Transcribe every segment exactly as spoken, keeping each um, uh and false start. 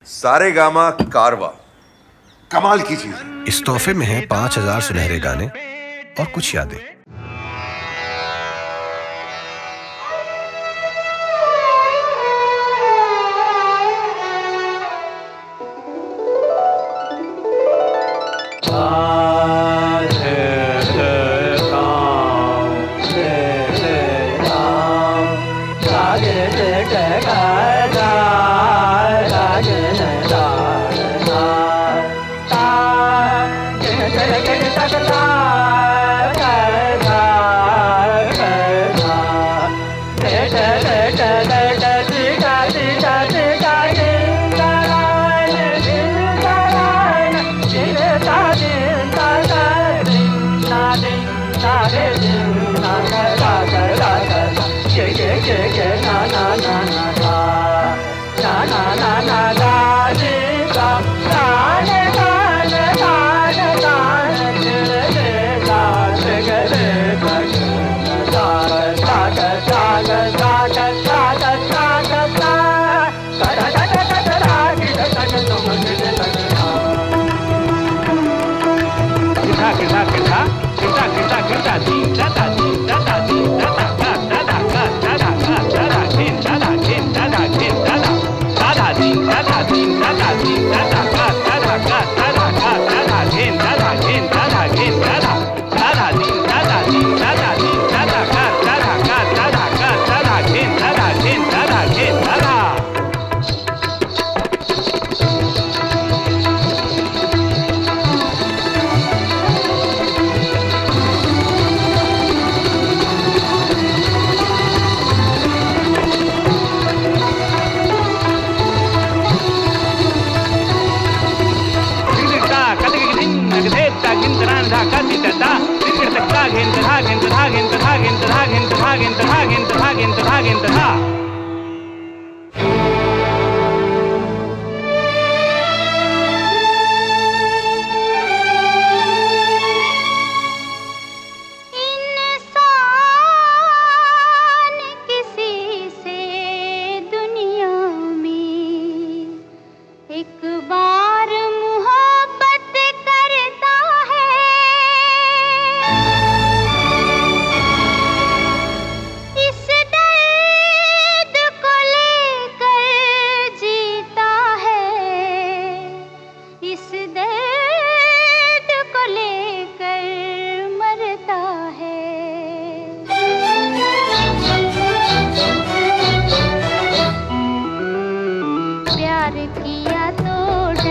सारेगामा कारवा कमाल की चीज है। इस तोहफे में है पांच हजार सुनहरे गाने और कुछ यादें। किया तो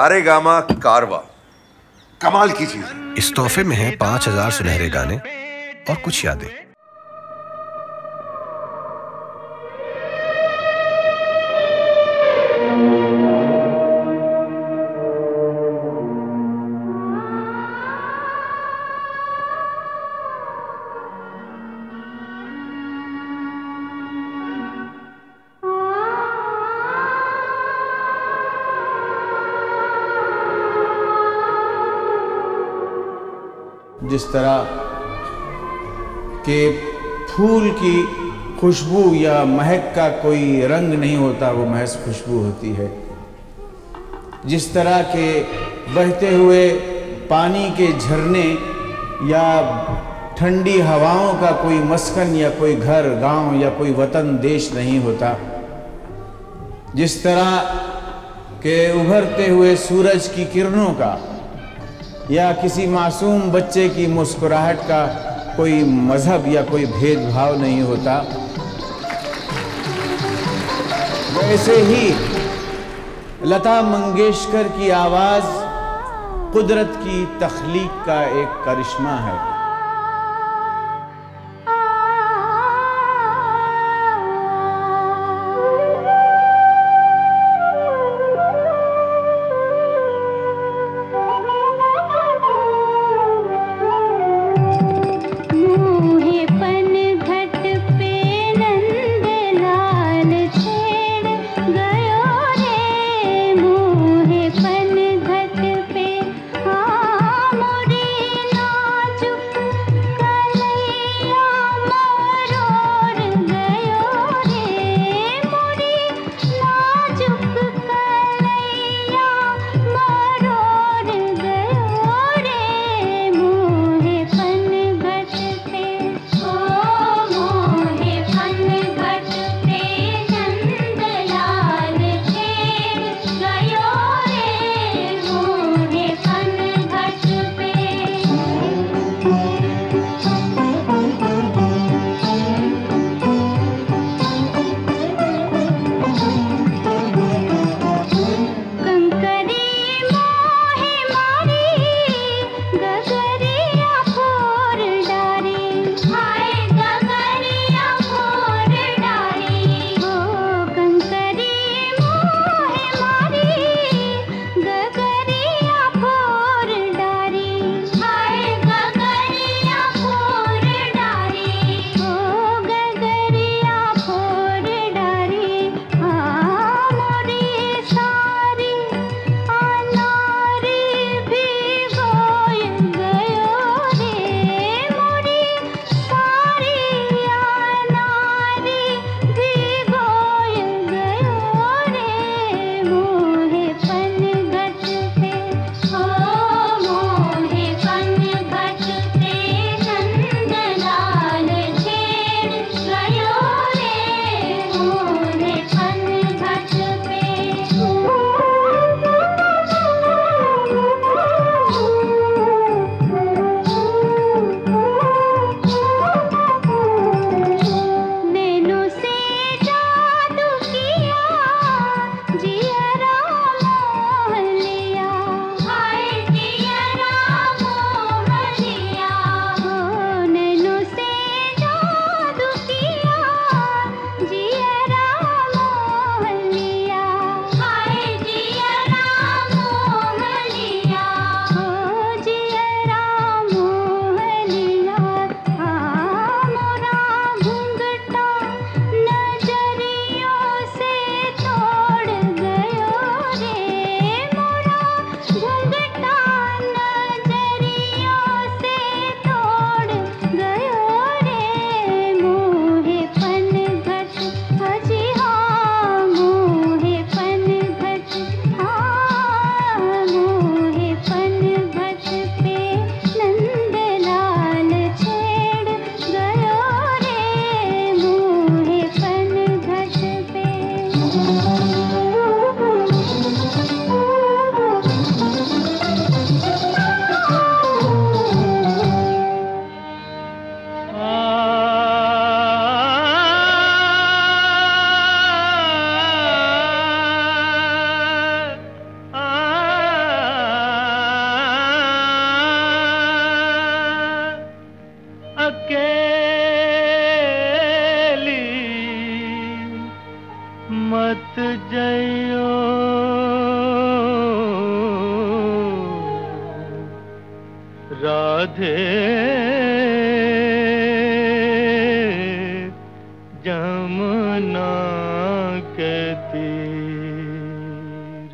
सारे गामा कारवा कमाल की चीज है। इस तोहफे में है पांच हजार सुनहरे गाने और कुछ यादें। जिस तरह के फूल की खुशबू या महक का कोई रंग नहीं होता, वो महज खुशबू होती है। जिस तरह के बहते हुए पानी के झरने या ठंडी हवाओं का कोई मस्कन या कोई घर, गांव या कोई वतन, देश नहीं होता, जिस तरह के उभरते हुए सूरज की किरणों का या किसी मासूम बच्चे की मुस्कुराहट का कोई मजहब या कोई भेदभाव नहीं होता, वैसे ही लता मंगेशकर की आवाज़ कुदरत की तख्लीक का एक करिश्मा है। अकेली मत जइयो राधे जमुना के तीर।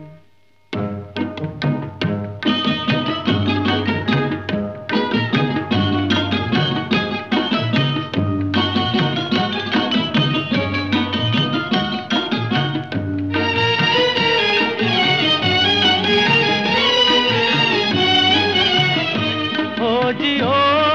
हो जियो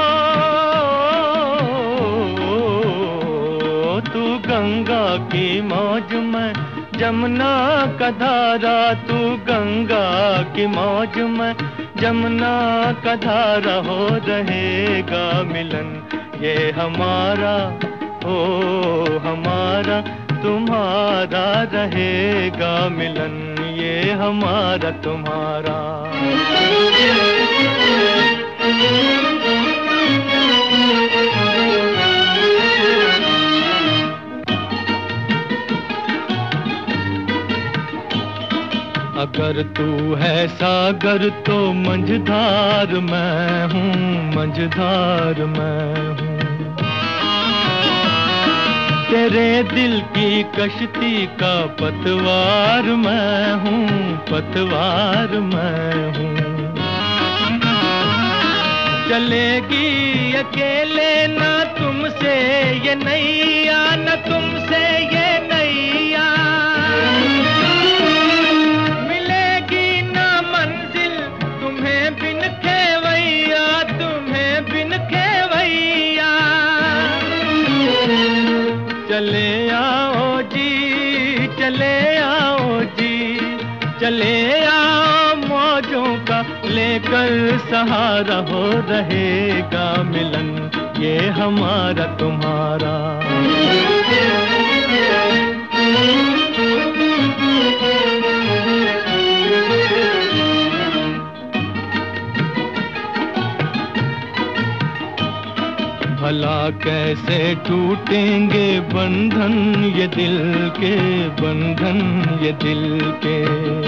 तू गंगा की मौज में, जमुना का धारा तू गंगा की मौज में, जमुना का धारा हो रहेगा मिलन ये हमारा, हो हमारा तुम्हारा रहेगा मिलन ये हमारा तुम्हारा। अगर तू है सागर तो मंझधार मैं हूँ, मंझधार मैं हूँ। तेरे दिल की कश्ती का पतवार मैं हूँ, पतवार मैं हूँ। चलेगी अकेले ना तुमसे ये नैया, न तुमसे ये नैया। मिलेगी ना मंजिल तुम्हें बिन खेवैया, तुम्हें बिन खेवैया। चले आओ जी, चले आओ जी, चले आओ मौजों का लेकर सहारा हो रहेगा मिलन ये हमारा तुम्हारा। भला कैसे टूटेंगे बंधन ये दिल के, बंधन ये दिल के।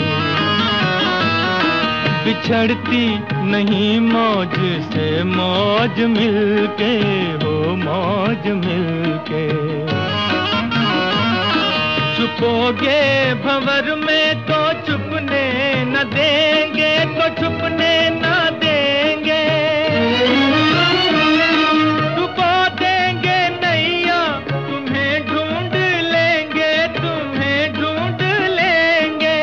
बिछड़ती नहीं मौज से मौज मिलके, हो मौज मिलके। छुपोगे भंवर में तो छुपने न देंगे, तो छुपने न देंगे। छुपा देंगे नैया तुम्हें ढूंढ लेंगे, तुम्हें ढूंढ लेंगे।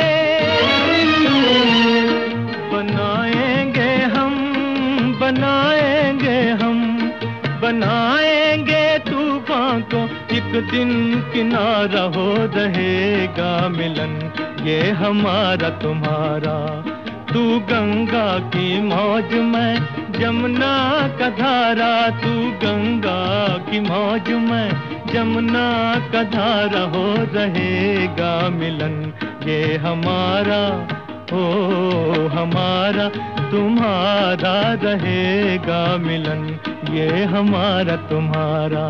बनाएंगे हम, बनाएंगे हम, बनाएंगे तूफान को एक दिन किनारा हो रहेगा मिलन ये हमारा तुम्हारा। तू गंगा की मौज में, जमुना का धारा, तू गंगा की मौज में, जमुना का धारा हो रहेगा मिलन ये हमारा, हो हमारा तुम्हारा रहेगा मिलन ये हमारा तुम्हारा।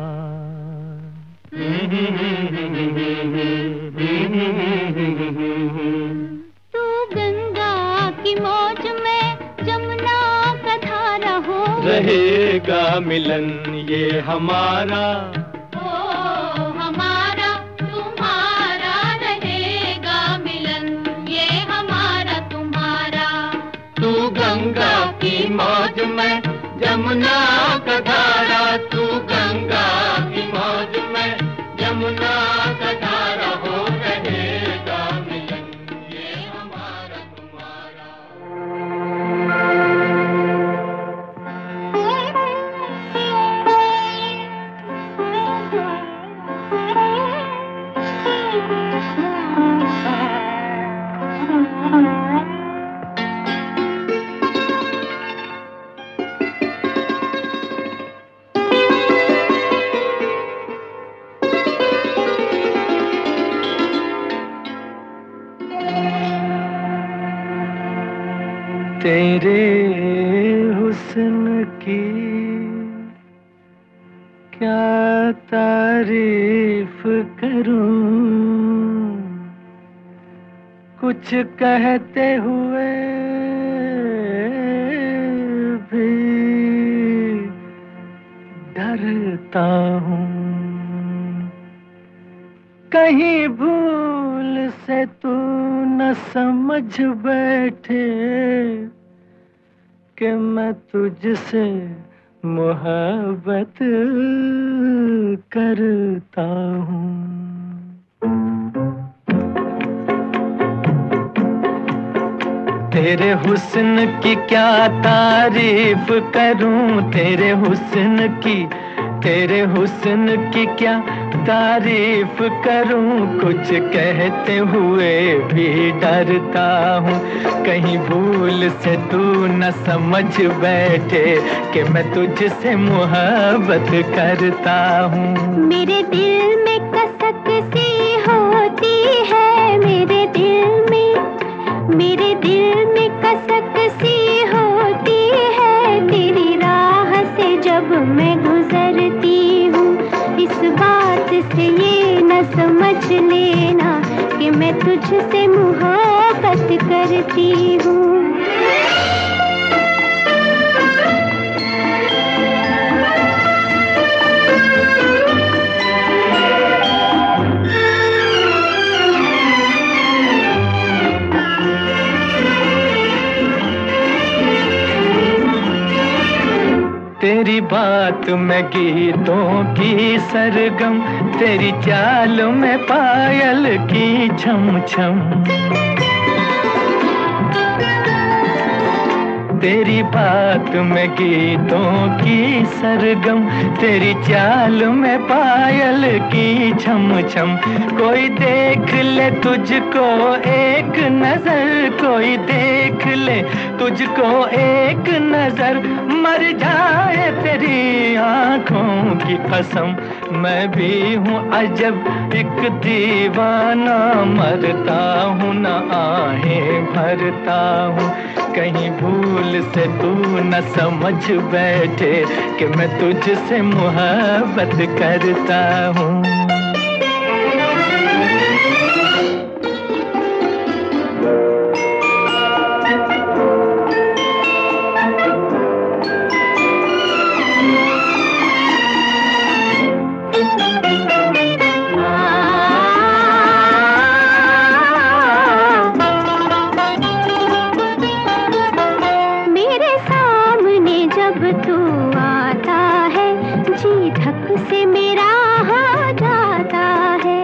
तू गंगा की मौज में, जमुना का धारा हो रहेगा मिलन ये हमारा, हो हमारा तुम्हारा रहेगा मिलन ये हमारा तुम्हारा। तू गंगा की मौज में, जमुना का धारा, तू गंगा की मौज में, जमुना का धारा हो रहेगा मिलन ये हमारा तुम्हारा। तेरे हुस्न की क्या तारीफ करूं, कुछ कहते हुए भी डरता हूँ। कहीं भूल से तू न समझ बैठे कि मैं तुझसे मोहब्बत करता हूँ। तेरे हुस्न की क्या तारीफ करूं, तेरे हुस्न की तेरे हुस्न की क्या तारीफ करूं, कुछ कहते हुए भी डरता हूँ। कहीं भूल से तू न समझ बैठे कि मैं तुझसे मोहब्बत करता हूँ। मेरे दिल में कसक सी होती है, मेरे दिल में मेरे दिल में कसक सी होती है, तेरी राह से जब मैं गुजरती हूँ। इस बात से ये न समझ लेना कि मैं तुझसे मोहब्बत करती हूँ। तेरी बात में गीतों की सरगम, तेरी चाल में पायल की छम छम। तेरी बात में गीतों की सरगम, तेरी चाल में पायल की छम छम। कोई देख ले तुझको एक नजर, कोई देख ले तुझको एक नजर, मर जाए तेरी आंखों की कसम। मैं भी हूँ अजब एक दीवाना, मरता हूँ न आहें भरता हूँ। कहीं भूल से तू न समझ बैठे कि मैं तुझसे मोहब्बत करता हूँ। से मेरा हो जाता है,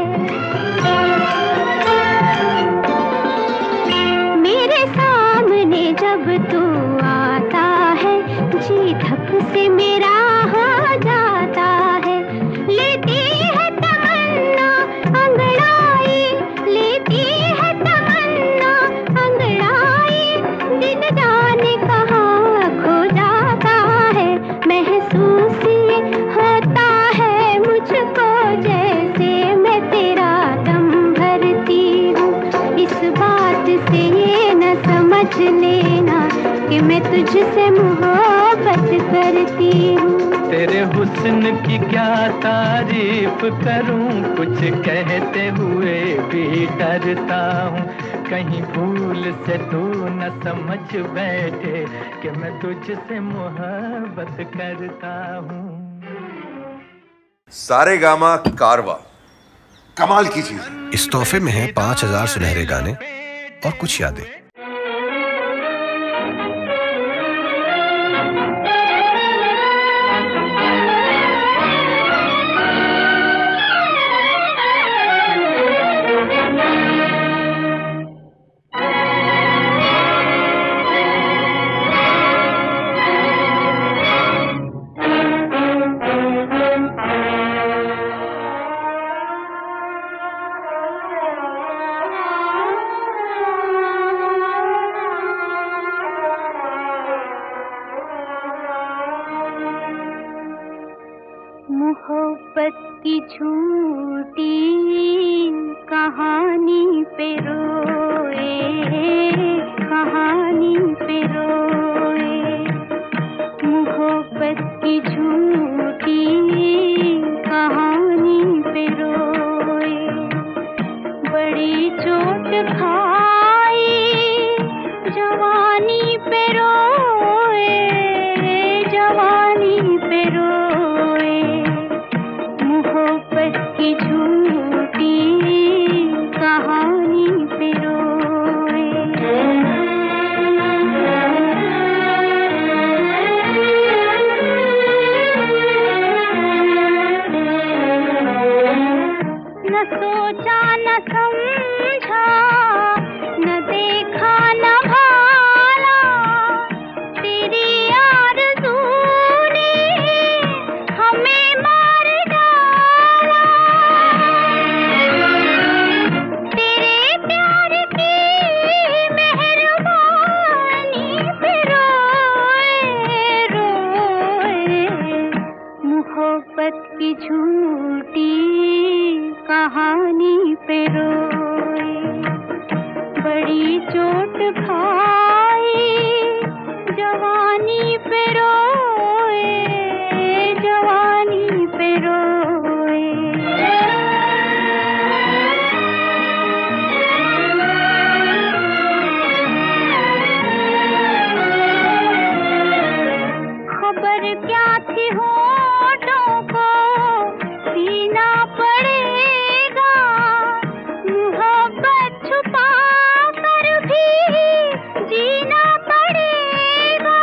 मेरे सामने जब तू आता है, जी धक से मेरा हो जाता है। लेती है तमन्ना अंगड़ाई, लेती है तमन्ना अंगड़ाई, दिन जाने कहाँ खो जाता है। महसूस होता है मुझको जैसे मैं तेरा दम भरती हूँ। इस बात से ये न समझ लेना कि मैं तुझसे मोहब्बत करती हूँ। तेरे हुस्न की क्या तारीफ करूं, कुछ कहते हुए भी डरता हूँ। कहीं भूल से तू न समझ बैठे कि मैं तुझसे मोहब्बत करता हूँ। सारेगामा कारवा कमाल की चीज। इस तोहफे में है पांच हजार सुनहरे गाने और कुछ यादें। मोहब्बत की झूठी कहानी पे रोए, कहानी पे रोए। मोहब्बत की झूठी सोचा न समझा, न देखा न भाला, तेरी आरज़ू ने हमें मार डाला। तेरे प्यार की मेहरबानी पे रोए रोए, मोहब्बत की झूठी कहानी पे रोए। बड़ी चोट खाई जवानी पे रोए, जवानी पे रोए। खबर क्या थी होठों को सीना पड़ेगा, मोहब्बत छुपा कर भी जीना पड़ेगा।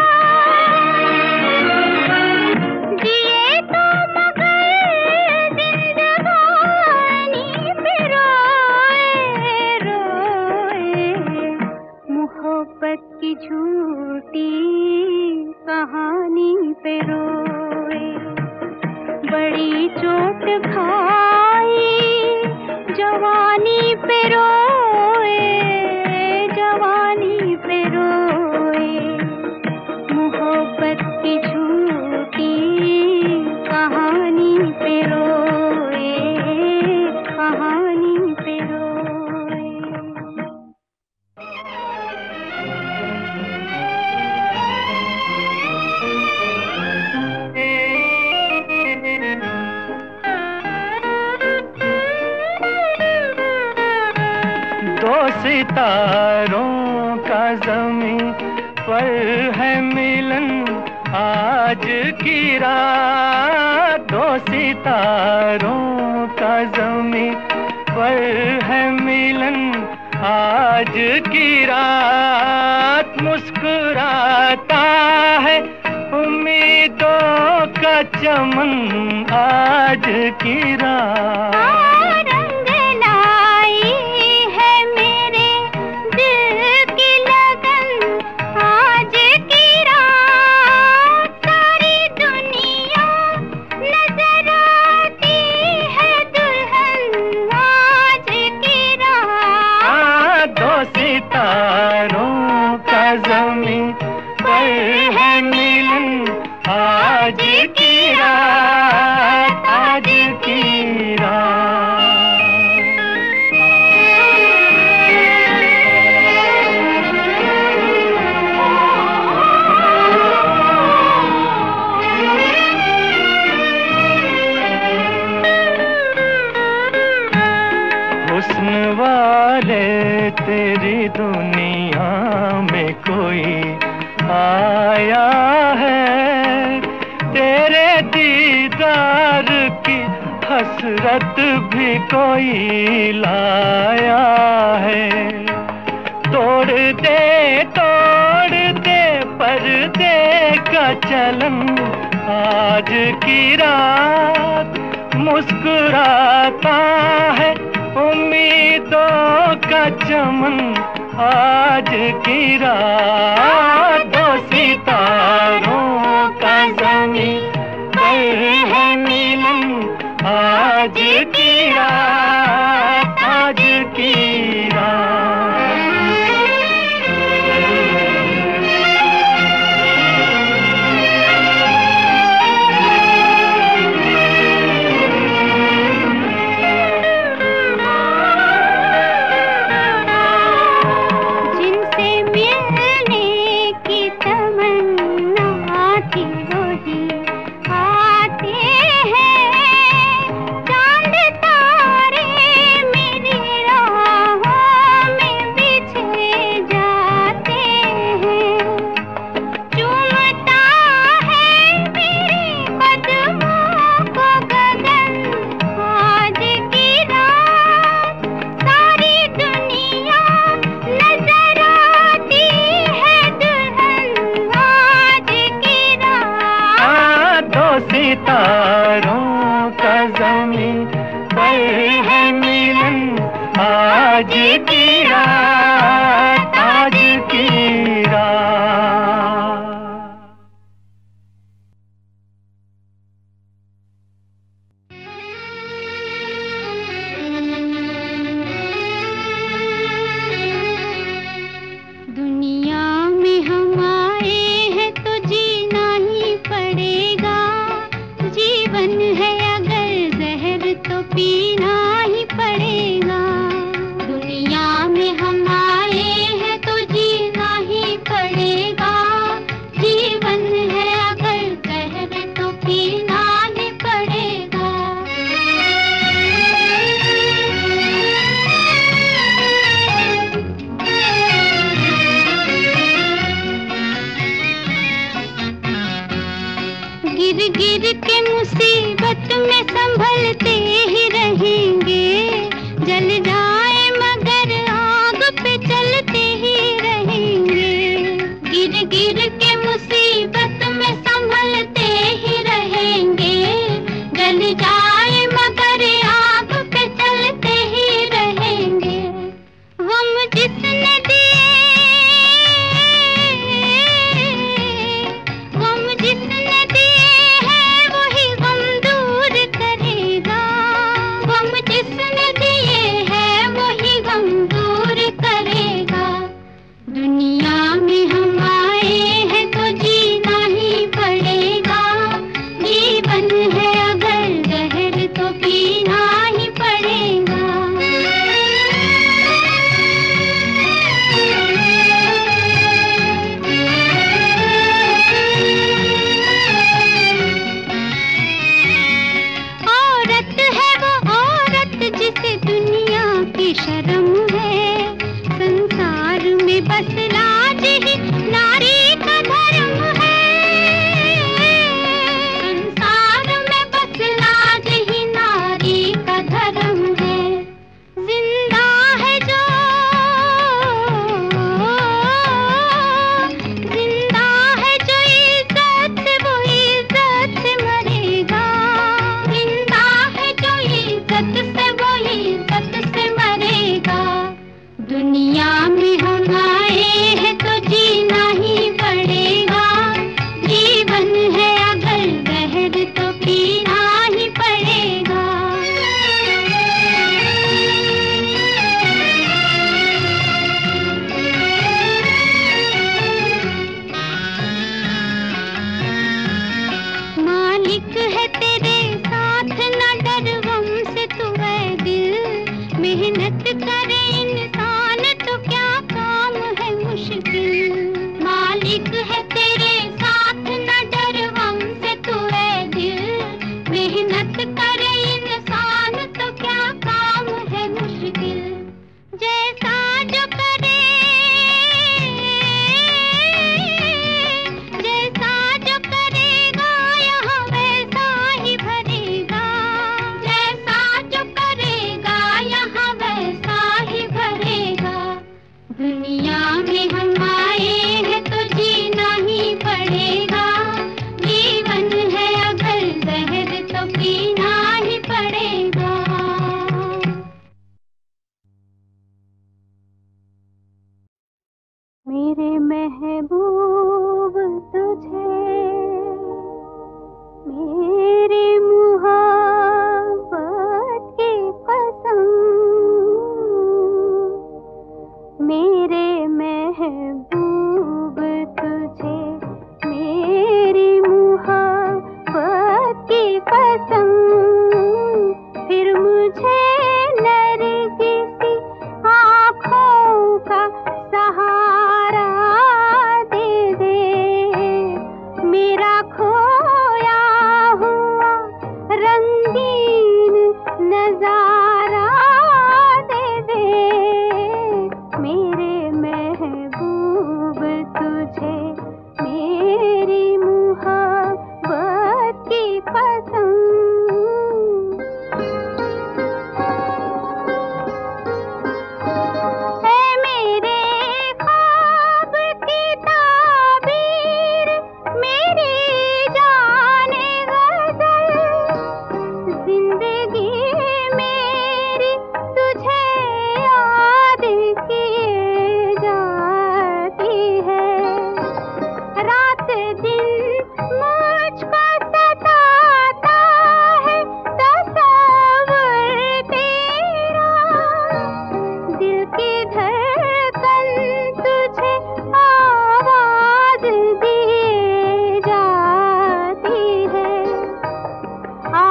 जिए तो मगर जिंदगानी पे रोए रोए, मोहब्बत की झूठी कहानी पे रोए। बड़ी चोट खाई जवानी पे रोए, जवानी पे रोए, मोहब्बत की झूठी कहानी पे रोए, कहानी पे रोए। दो सितारों का ज़मीं पर है मिलन आज की रात। दो सितारों का ज़मीं पर है मिलन आज की रात। मुस्कुराता है उम्मीदों का चमन आज की रात। रंग लाई है मेरे दिल की लगन आज की रात। सारी दुनिया नजर आती है दुल्हन आज की रात। दो सितारों का ज़मीं पर है मिलन आज की रात, आज की रात। हुस्न वाले तेरी दुनिया में कोई आया है, तेरे दीदार की हसरत भी कोई लाया है। तोड़ दे तोड़ दे पर्दे का चलन आज की रात। मुस्कुराता है उम्मीदों का चमन आज की रात। दो सितारों का ज़मीं पर है मिलन आज की रात, आज की रात। आते हैं चांद तारे आज की रात, आज की रात। दुनिया में हम आए हैं तो जीना ही पड़ेगा, जीवन है अगर जहर तो पीना ही पड़ेगा। दुनिया में हम आए हैं तो जीना ही पड़ेगा, जीवन है अगर जहर तो पीना ही पड़ेगा। गिर गिर के मुसीबत में संभलते ही रहेंगे, जल जाए मगर आग पे चलते ही रहेंगे। गिर गिर के मुसीबत में संभलते ही रहेंगे, जल जाए मगर आग पे चलते ही रहेंगे। गम जिसने दिए, गम जिसने दिए है वही गम दूर करेगा, गम जिसने दिए है वही गम दूर करेगा। दुनिया में हम आए हैं तो जीना ही पड़ेगा, जीवन है अगर जहर तो पीना ही पड़ेगा। औरत है वो औरत जिसे दुनिया की शर्म है, संसार में बस लाज ही नारी का धर्म है। संसार में बस लाज ही नारी का धर्म है। जिंदा है जो, जिंदा है जो इज्जत से वो इज्जत से मरेगा, जिंदा है जो इज्जत से वो इज्जत से मरेगा। दुनिया में हम आए हैं तो जीना ही पड़ेगा, जीवन है अगर जहर तो पीना ही पड़ेगा। मालिक है तेरे साथ न डर गम से तू है दिल, मेहनत करे इंसान तो क्या काम है मुश्किल। मालिक है तेरे साथ न डर गम से तू है दिल, मेहनत करे इंसान तो क्या काम है मुश्किल। जैसा जो करे, जैसा जो करेगा यहाँ वैसा ही भरेगा, जैसा जो करेगा यहाँ वैसा ही भरेगा। दुनिया में हम आए हैं तो जीना ही पड़ेगा, जीवन है अगर जहर तो पीना ही पड़ेगा। मेरे महबूब तुझे मेरी मुहब्बत की कसम, मेरे महबूब तुझे मेरी मुहब्बत की कसम। फिर मुझे नरगिसी आँखों का सहारा दे दे, मेरा खोया हुआ रंगीन नजारा दे दे। मेरे महबूब तुझे मेरी मुहब्बत की कसम।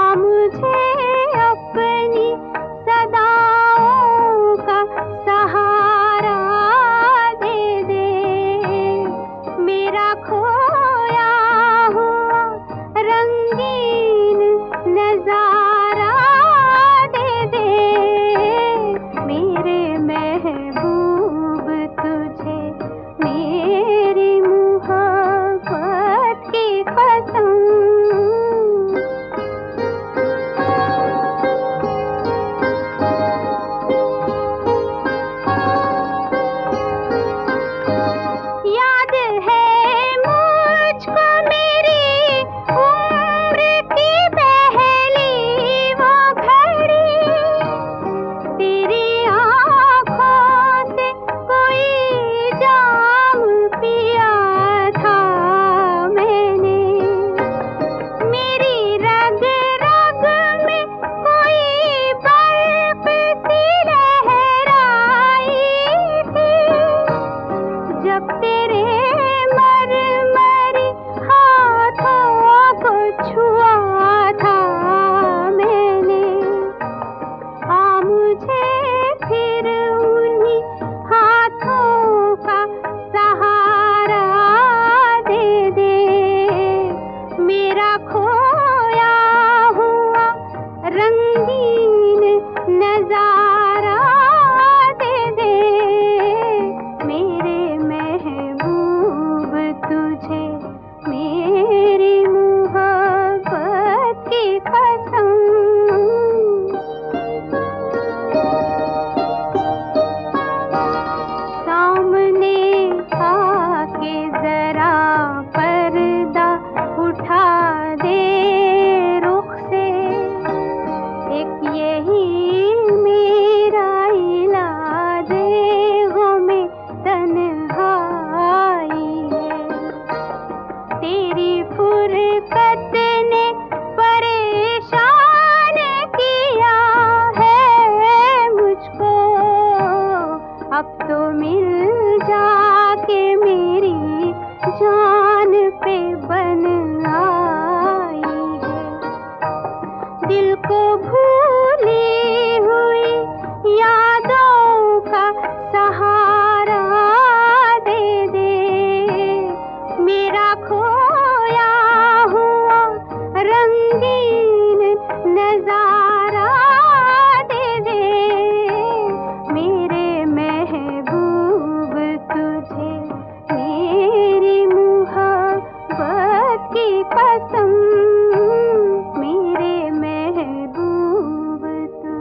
कसम मेरे महबूब तू।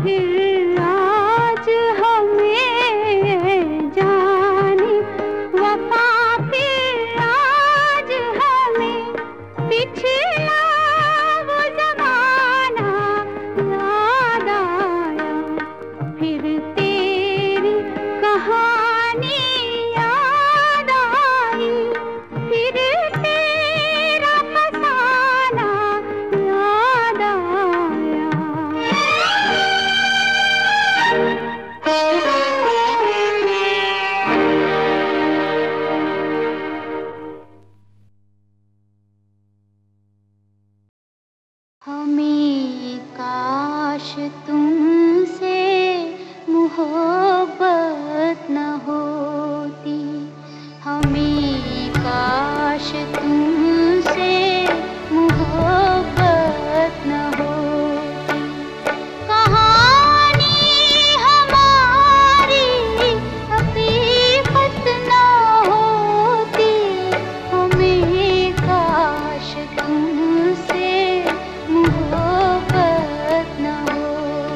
फिर आज हमें जाने वफा, फिर आज हमें पिछला वो जमाना याद आया, फिर तेरी कहानी याद आई, फिर तेरा फसाना याद आया। हमें काश तुमसे मोहब्बत न होती, हमें काश तुमसे मोहब्बत न होती, कहानी हमारी हकीकत न होती, हमें काश तुमसे मोहब्बत न होती।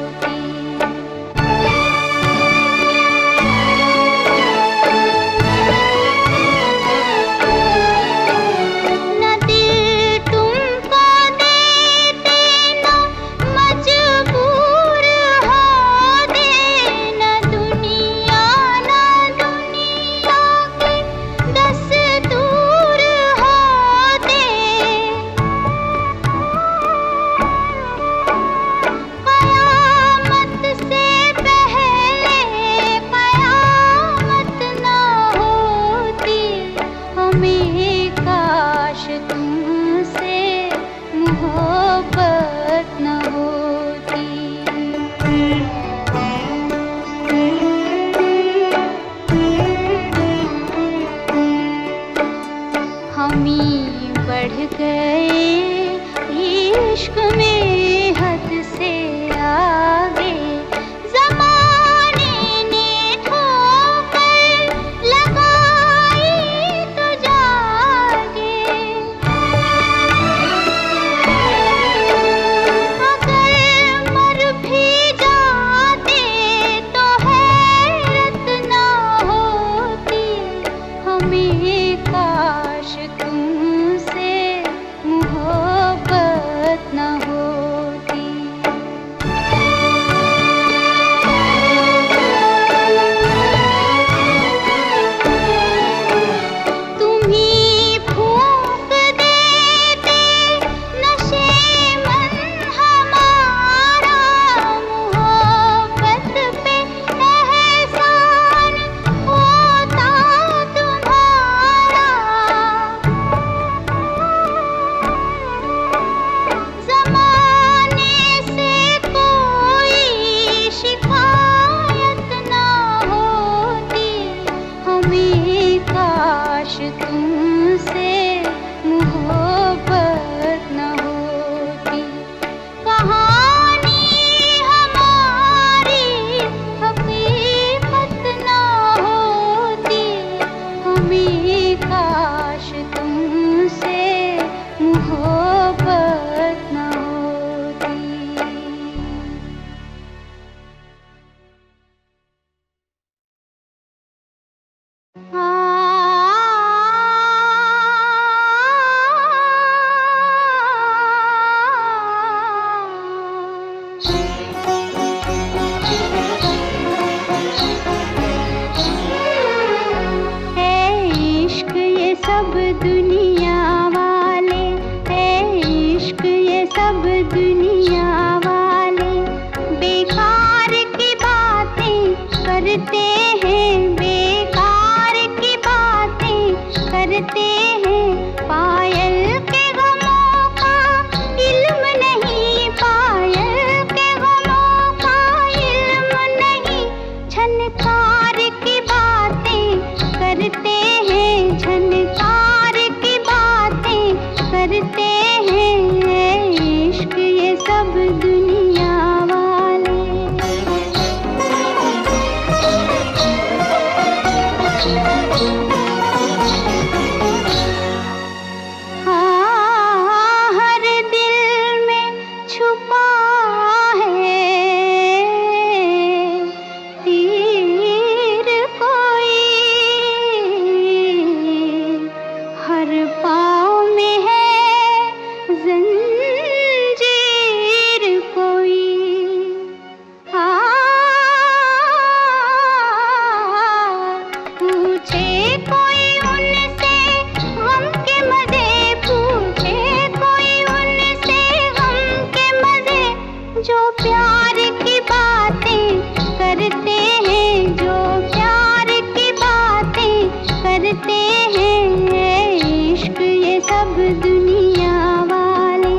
प्यार की बातें करते हैं, जो प्यार की बातें करते हैं, इश्क ये सब दुनिया वाले।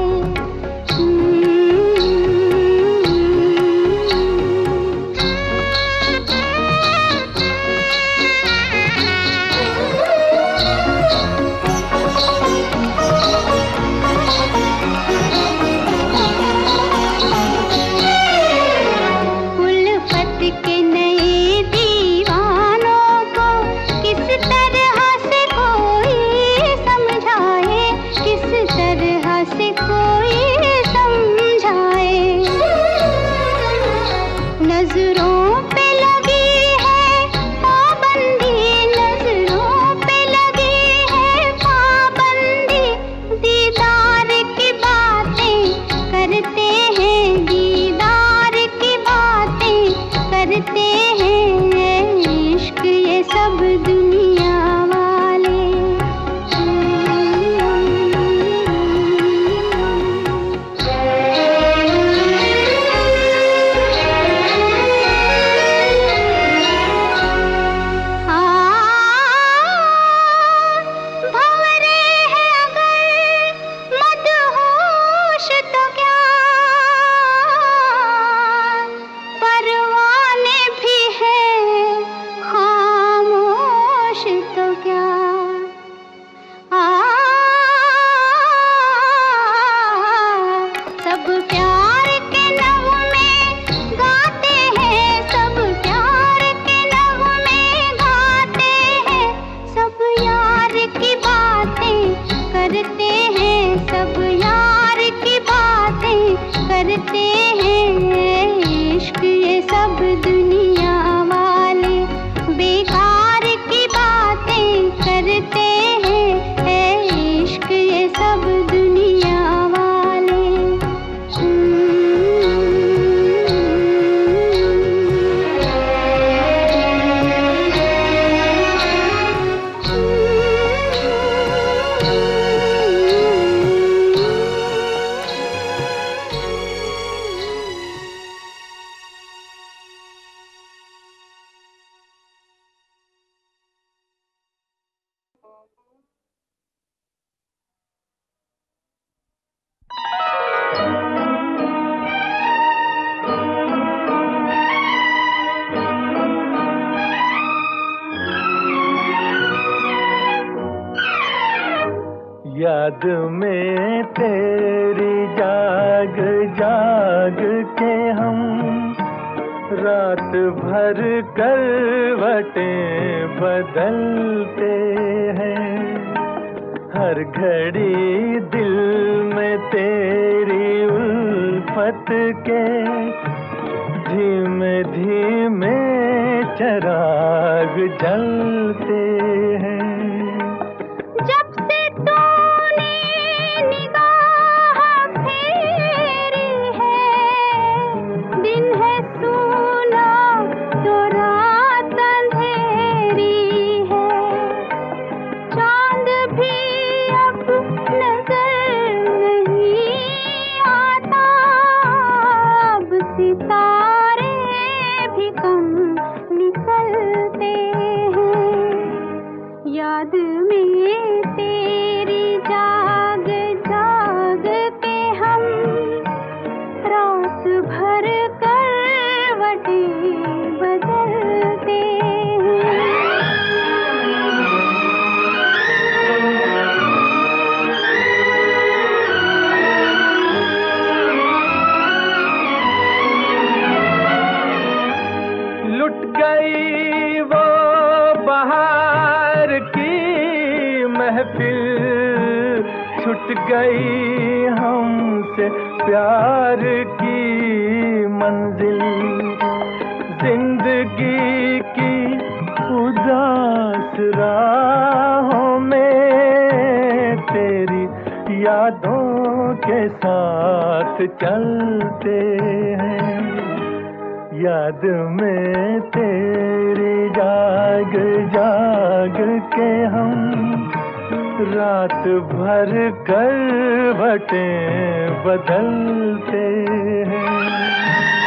उल्फत के नए दीवानों को किस तरह से कोई समझाए, किस तरह से कोई समझाए। नजरों पे लगी है पाबंदी, नजरों पे लगी है पाबंदी, दीदार की बातें करते हैं, दीदार की बातें करते हैं, इश्क ये सब दुनिया वाले। भंवरे हैं अगर मदहोश तो क्या, परवाने भी हैं खामोश तो क्या। आ, सब प्यार के नगमे गाते हैं, सब प्यार के नगमे गाते हैं, सब यार की बातें करते हैं, सब यार की बातें करते हैं, इश्क ये सब दुनिया वाले। बेकार की बातें करते हैं, इश्क ये सब दुनिया वाले। याद में तेरी जाग जाग के हम रात भर करवटें बदलते हैं। हर घड़ी दिल में तेरी उल्फत के धीमे धीमे चिराग जलते हैं। जब से तूने निगाह फेरी है, दिन है सूना तो रात अंधेरी है। चांद भी अब नजर नहीं आता, अब सितारे भी कम निकलते हैं। याद में तेरी जाग जाग के हम रात भर करवटें बदलते हैं। लुट गई वो बहार की महफिल, छूट गई हमसे प्यार की मंजिल। जिंदगी की उदास राहों में तेरी यादों के साथ चलते हैं। याद में तेरी जाग जाग के हम रात भर करवटें बदलते हैं।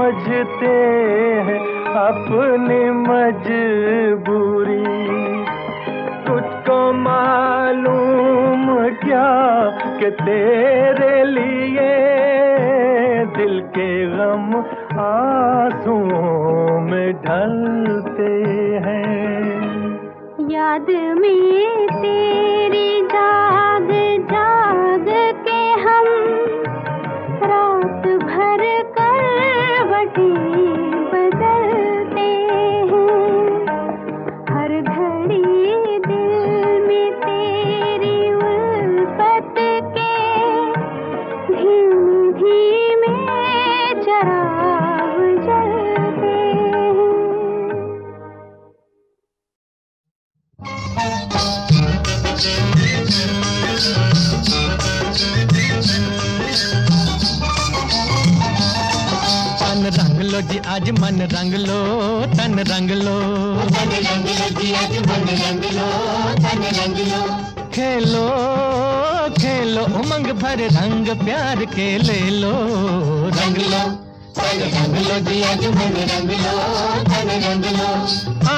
समझते हैं अपनी मजबूरी। तुझको मालूम क्या कि तेरे लिए दिल के गम आंसुओं में ढलते हैं। याद में तेरी जाग जाग के हम रात भर करवटें बदलते हैं। हर घड़ी दिल में तेरी उल्फत के धीमे धीमे चराग जलते हैं। तन रंग लो जी आज मन रंग लो, तन रंग लो, तन रंग लो जी आज मन रंग लो, तन रंग लो। खेलो खेलो उमंग भर रंग प्यार के ले लो, रंग लो, तन रंग लो जी आज मन रंग लो, तन रंग लो। आ,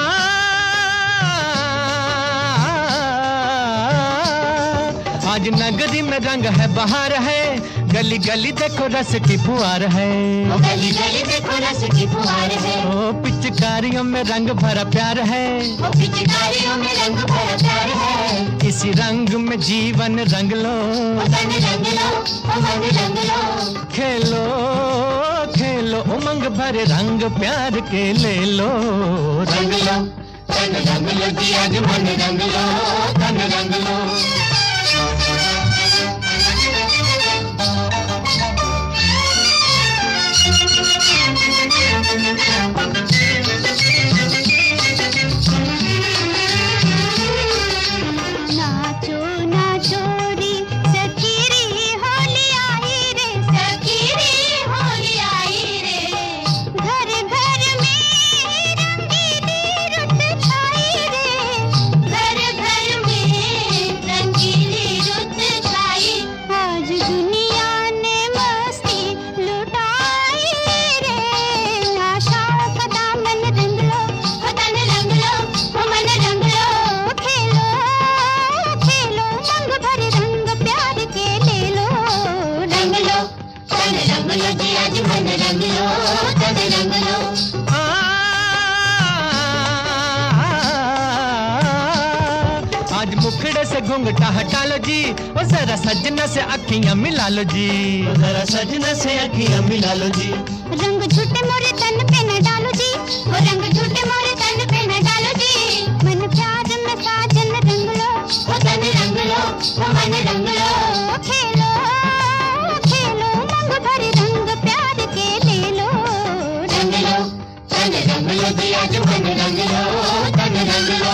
आज नगरी में रंग है बहार है, गली गली देखो रस की फुहार है, गली गली देखो रस की फुहार है। ओ पिचकारियों में रंग भरा प्यार है, ओ पिचकारियों में रंग भरा प्यार है। इसी रंग में जीवन रंग लो, ओ तन रंग लो, ओ मन रंग लो। खेलो खेलो उमंग भरे रंग प्यार के ले लो, रंग लो, तन रंग लो जी आज मन रंग लो, तन रंग लो। नाचो नाचो री सखीरी होली आई रे, सखीरी होली आई रे। घर घर में रंगीली रुत छाई रे, घर घर में रंगीली रुत छाई। आज दुनिया ने मस्ती लुटाई रे। आशाओं का दामन रंग लो, ओ तन रंग लो, ओ मन रंग लो। खेलो खेलो मंग भरे रंग प्यार के ले लो, रंग लो, तन रंग लो जी आज मन रंग लो, तन रंग लो। आ, आज मुखड़े से घूंघटा हटा लो जी, ओ जरा सजना से अखियां मिला लो जी, जरा सजना से अखियां मिला लो जी। रंग झूठे मोरे तन पे न डालो जी, वो रंग झूठे मोरे तन पे न डालो जी। मन प्यार में साजन रंग लो, ओ तन रंग लो, ओ मन रंग लो। खेलो खेलो मंग भरे रंग प्यार के ले लो, रंग लो, तन रंग लो जी आज मन रंग लो, तन रंग लो।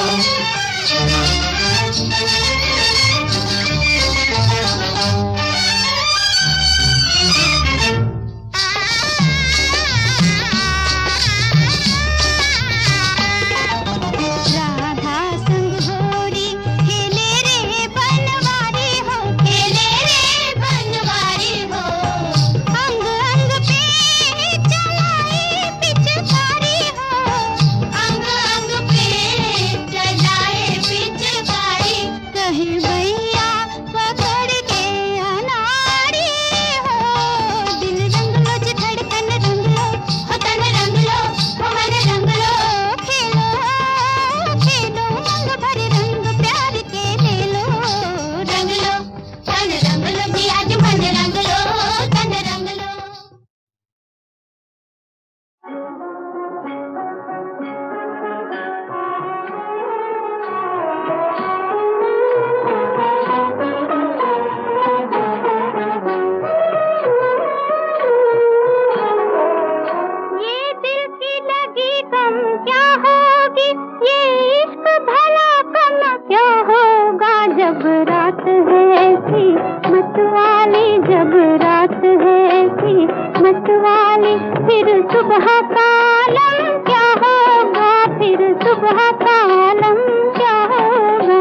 राधा संग होरी खेले रे बनवारी हो, खेले रे बनवारी हो। अंग अंग पे चलाई पिचकारी हो, अंग अंग पे चलाए पिचकारी। कहे भैया पकड़ के अनाड़ी हो, दिल रंग लो जी धड़कन रंग लो, ओ तन रंग लो, ओ मन रंग लो। खेलो खेलो मंग भरे रंग प्यार के ले लो, रंग लो, तन रंग लो जी आज मन रंग लो, तन रंग लो। ये दिल की लगी कम क्या होगी, ये इश्क भला कम क्या होगा। जब रात है ऐसी मतवाली, जब रात है ऐसी मतवाली, फिर सुबह का आलम क्या होगा, फिर सुबह का आलम क्या होगा।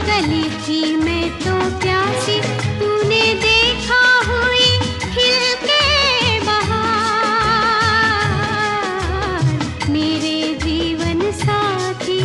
गली थी मैं तो प्यासी, तूने देखा हुई खिल के बहार, मेरे जीवन साथी।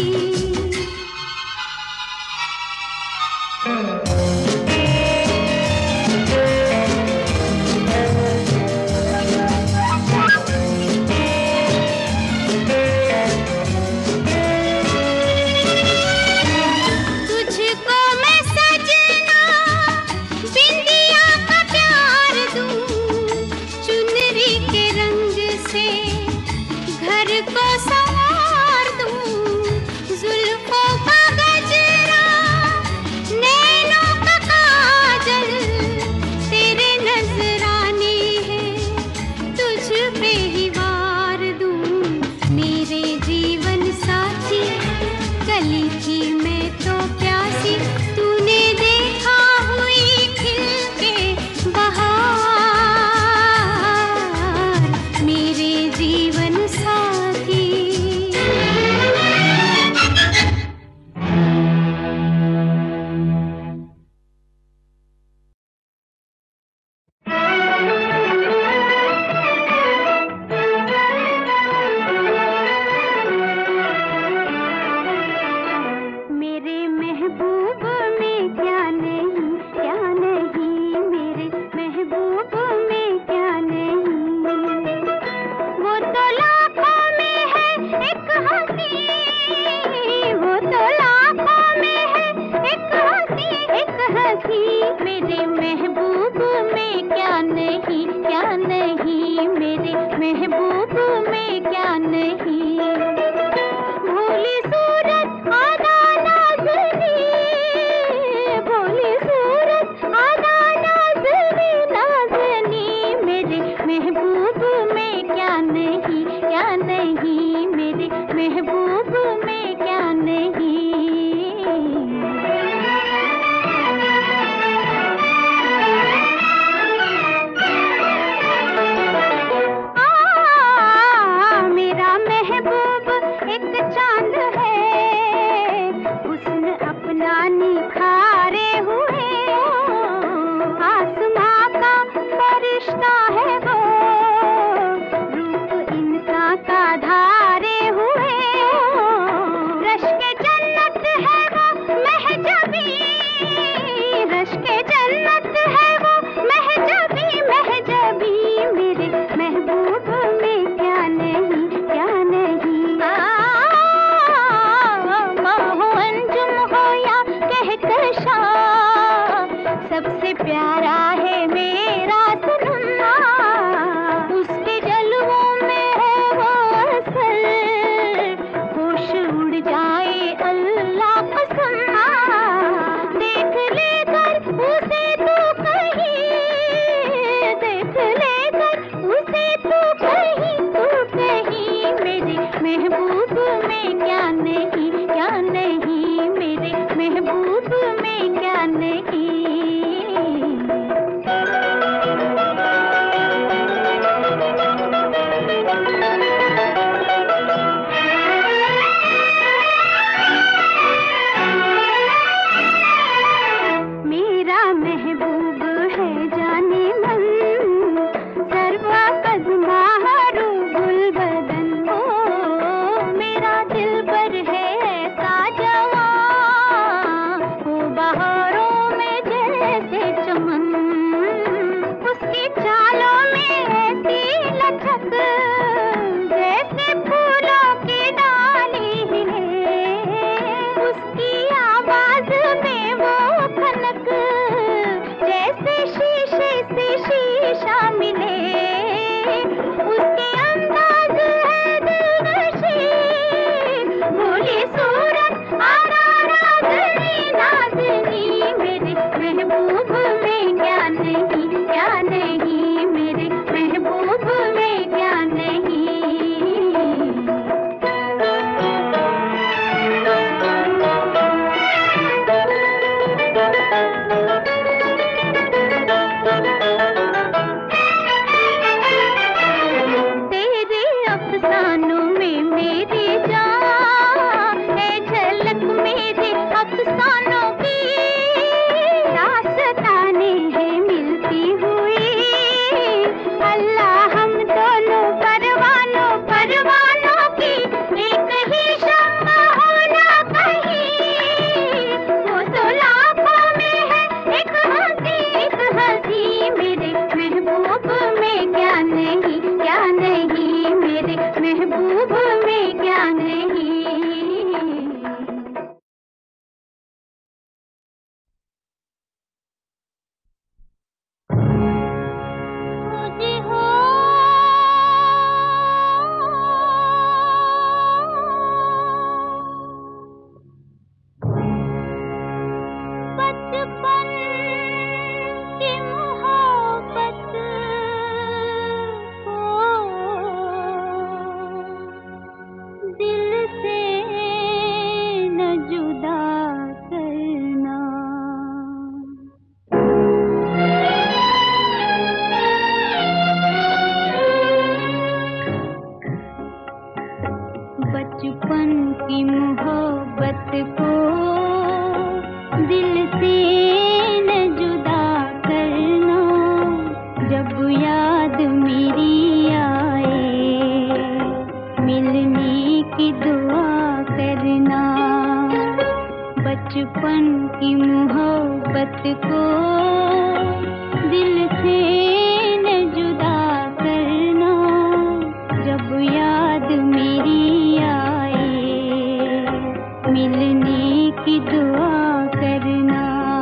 बहारों में जल बचपन की मोहब्बत को दिल से न जुदा करना, जब याद मेरी आए मिलने की दुआ करना।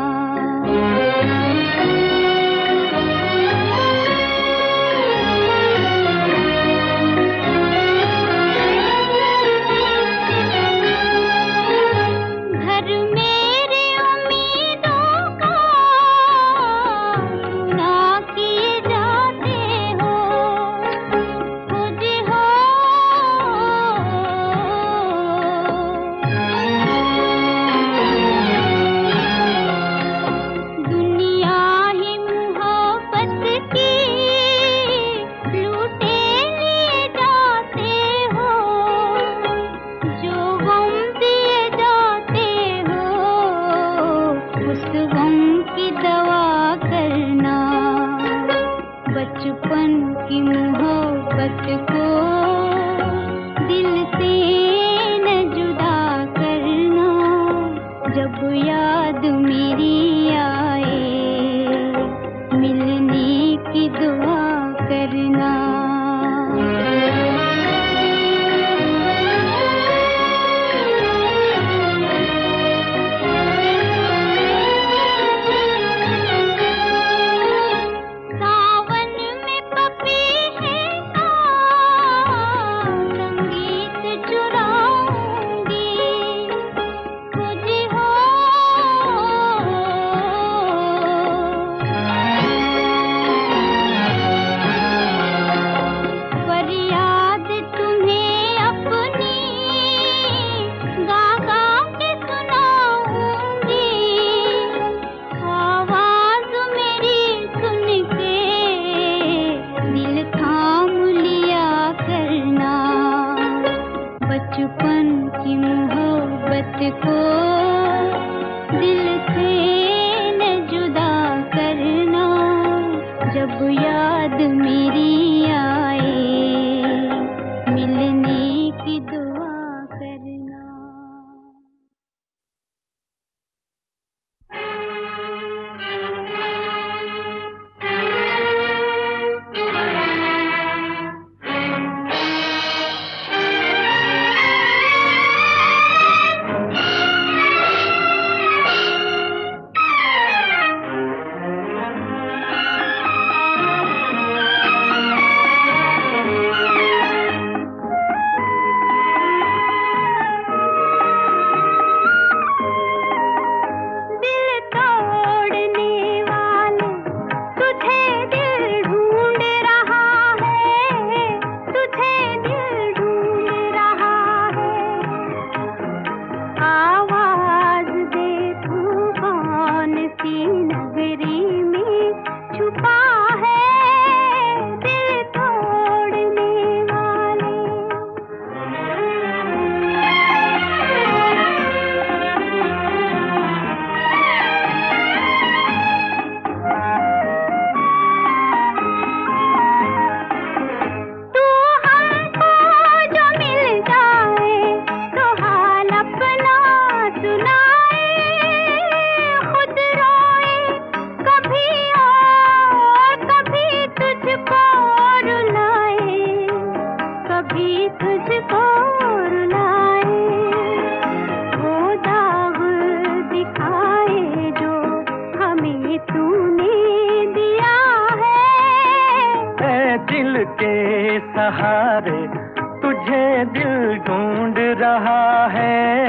सहारे तुझे दिल ढूंढ रहा है,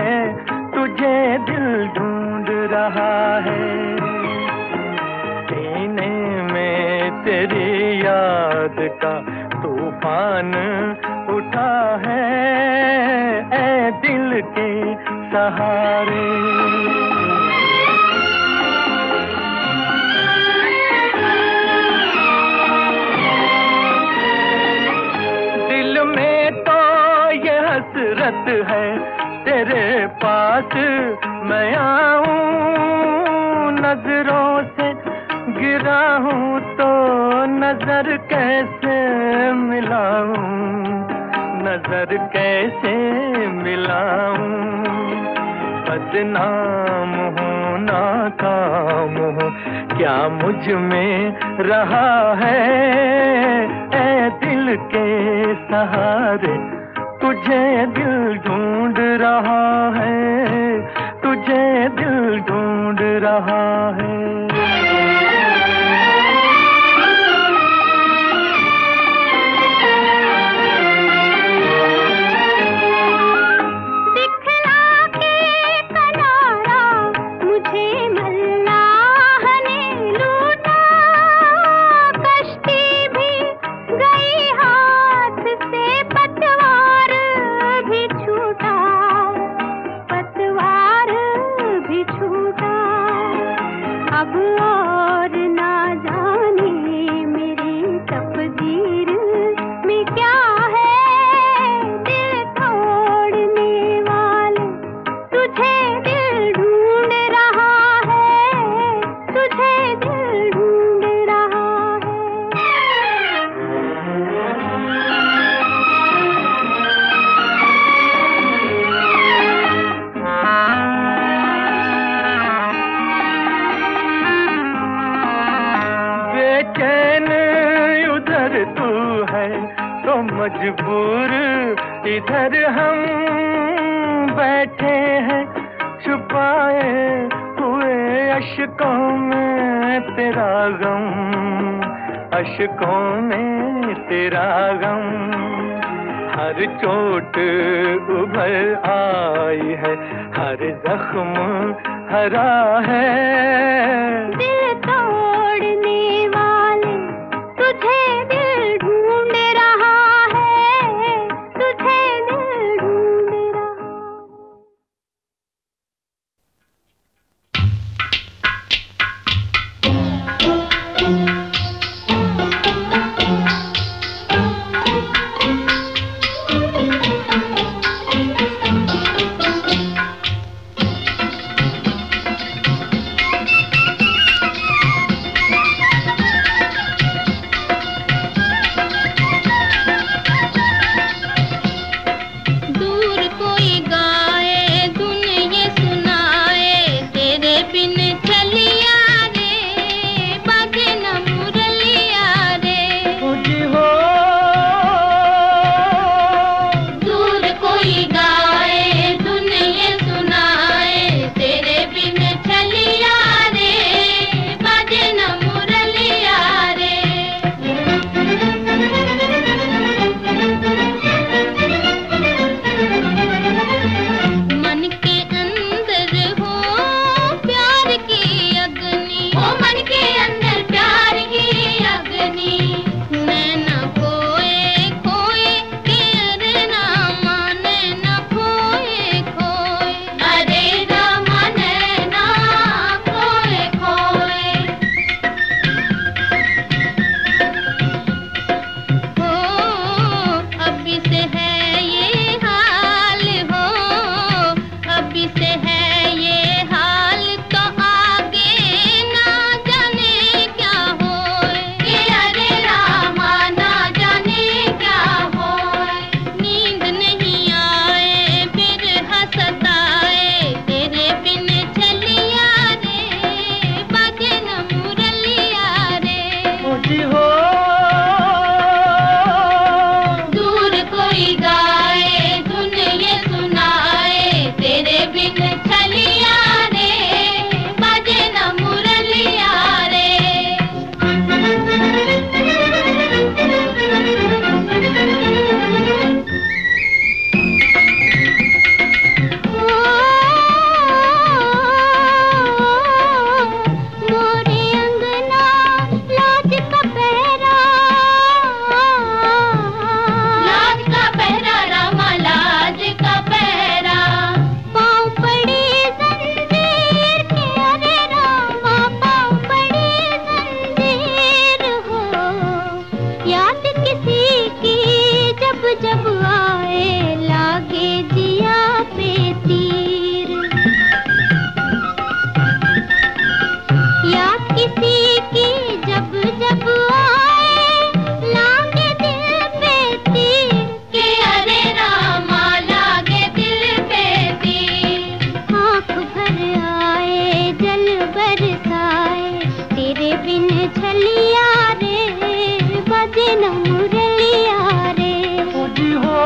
तुझे दिल ढूंढ रहा है। सीने में तेरी याद का तूफान उठा है, ऐ दिल के सहारे। हसरत है तेरे पास मैं आऊं, नजरों से गिरा हूँ तो नजर कैसे मिलाऊं, नजर कैसे मिलाऊं। बदनाम हूँ नाकाम हूँ, क्या मुझ में रहा है ऐ दिल के सहारे, तुझे दिल ढूंढ रहा है, तुझे दिल ढूंढ रहा है। मजबूर इधर हम बैठे हैं, छुपाए हुए अश्कों में तेरा गम, अश्कों में तेरा गम। हर चोट उभर आई है, हर जख्म हरा है। दिल तोड़ने वाले तुझे दिल ढूंढ रहा है, तुझे दिल ढूंढ रहा। छलिया रे बजे न मुरलिया रे पूजी हो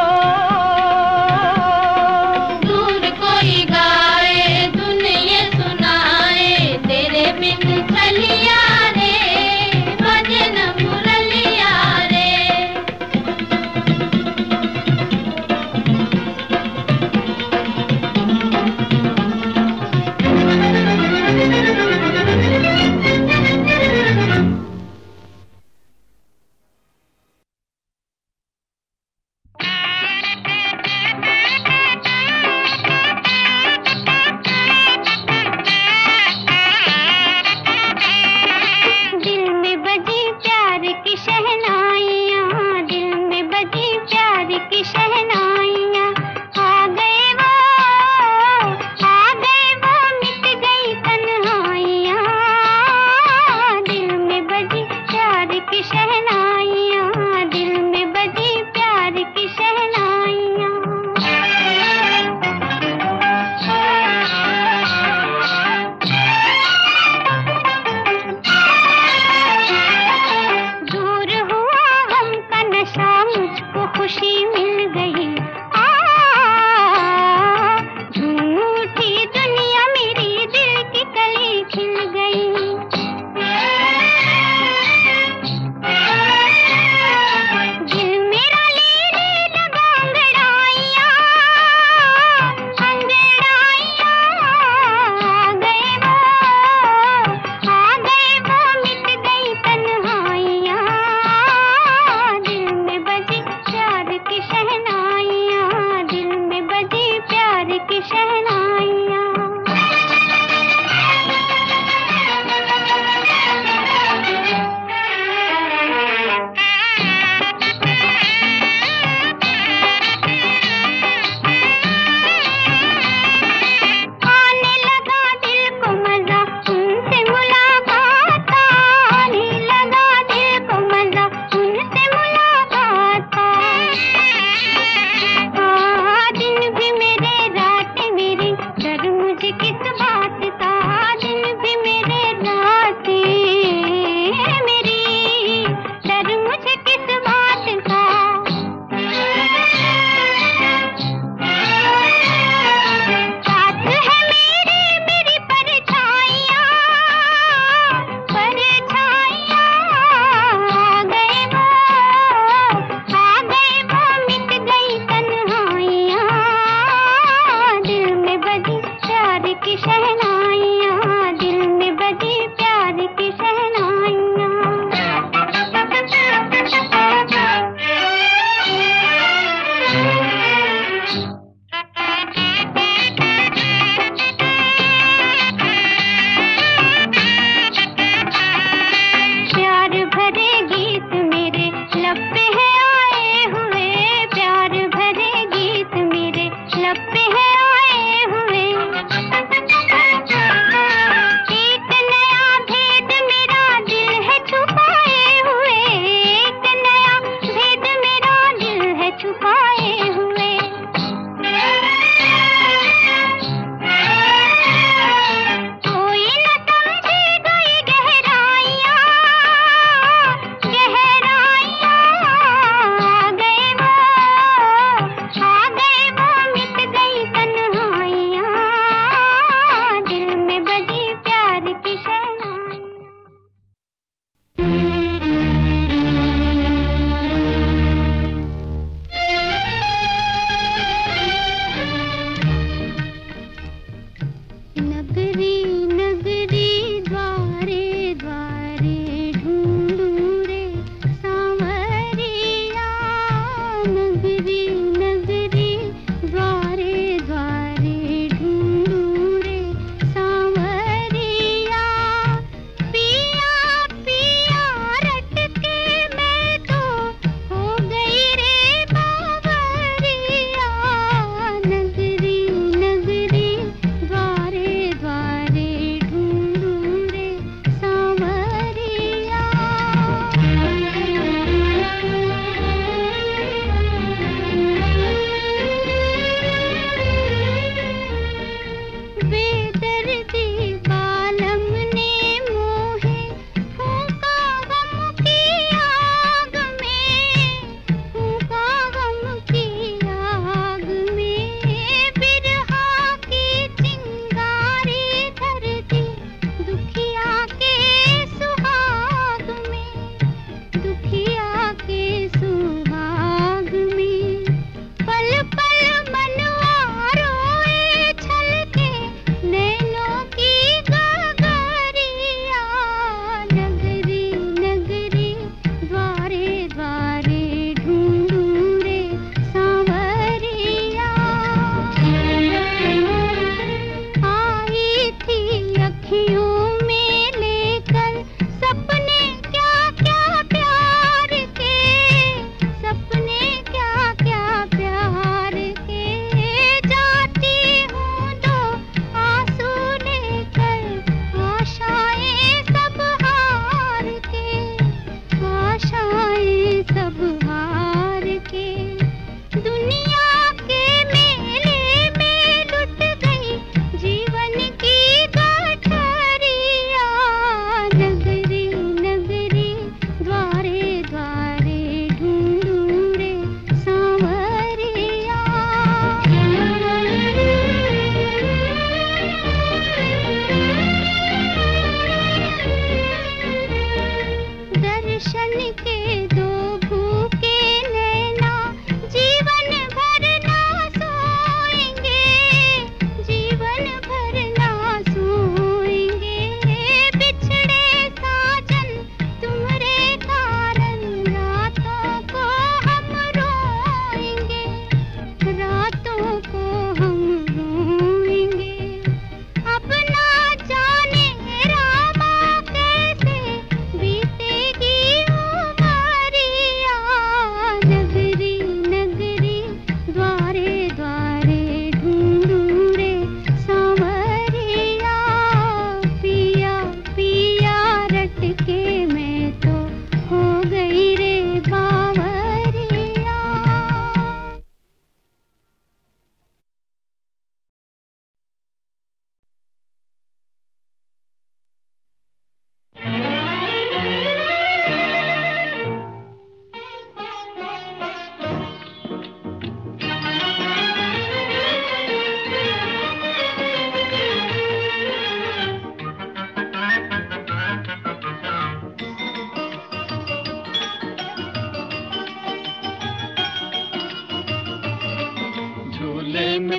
दूर कोई गाए दुनिया सुनाए तेरे बिन छलिया रे बजे न मुरलिया रे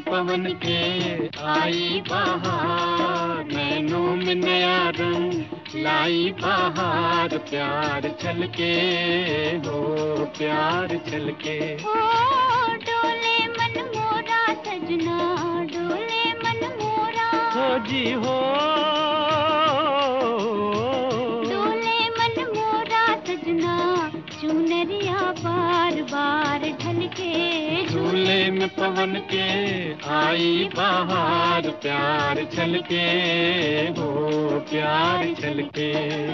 पवन के आई बहार, नैनों में नया रंग लाई बहार, प्यार छलके हो प्यार छलके। ओ डोले मन मोरा सजना, डोले मन मोरा हो जी हो, डोले मन मोरा सजना, चुनरिया बार बार ढलके, झूले में पवन के आई बहार, प्यार छलके हो प्यार छलके।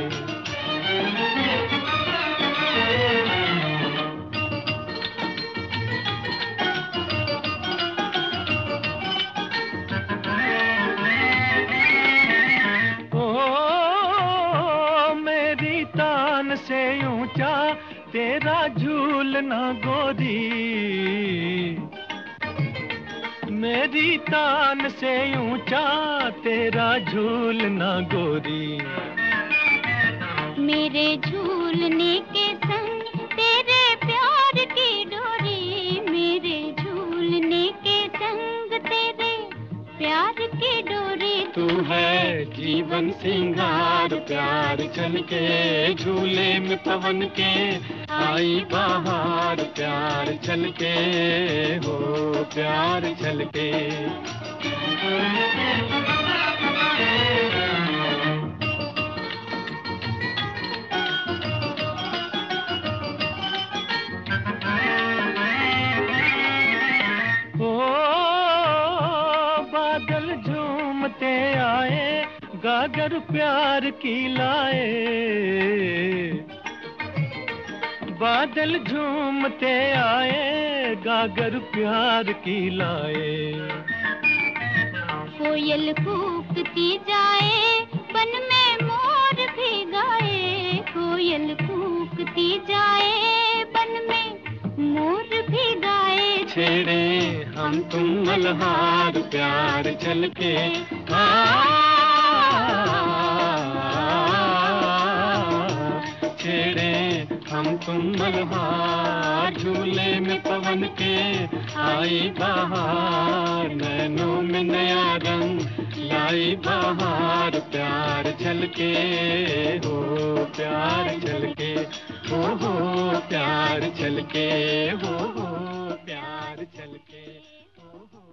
ओ मेरी तान से ऊंचा तेरा झूलना गोरी, मेरी तान से ऊंचा तेरा झूलना गोरी। मेरे झूलने के संग तेरे प्यार की डोरी, मेरे झूलने के संग तेरे प्यार की डोरी। तू है जीवन सिंगार, प्यार छलके झूले में पवन के आई बहार, प्यार छलके हो प्यार छलके। झूमते आए गागर प्यार की लाए, बादल झूमते आए गागर प्यार की लाए। कोयल कूकती जाए बन में मोर भी गाए, कोयल कूकती जाए बन में मोर भी गाए। छेड़े हम तुम मल्हार, प्यार छलके छेड़े हम तुम मल्हार, झूले में पवन के आई बहार, नैनों में नया रंग लाई बहार, प्यार छलके हो प्यार छलके, हो हो प्यार छलके, हो हो प्यार छलके, हो हो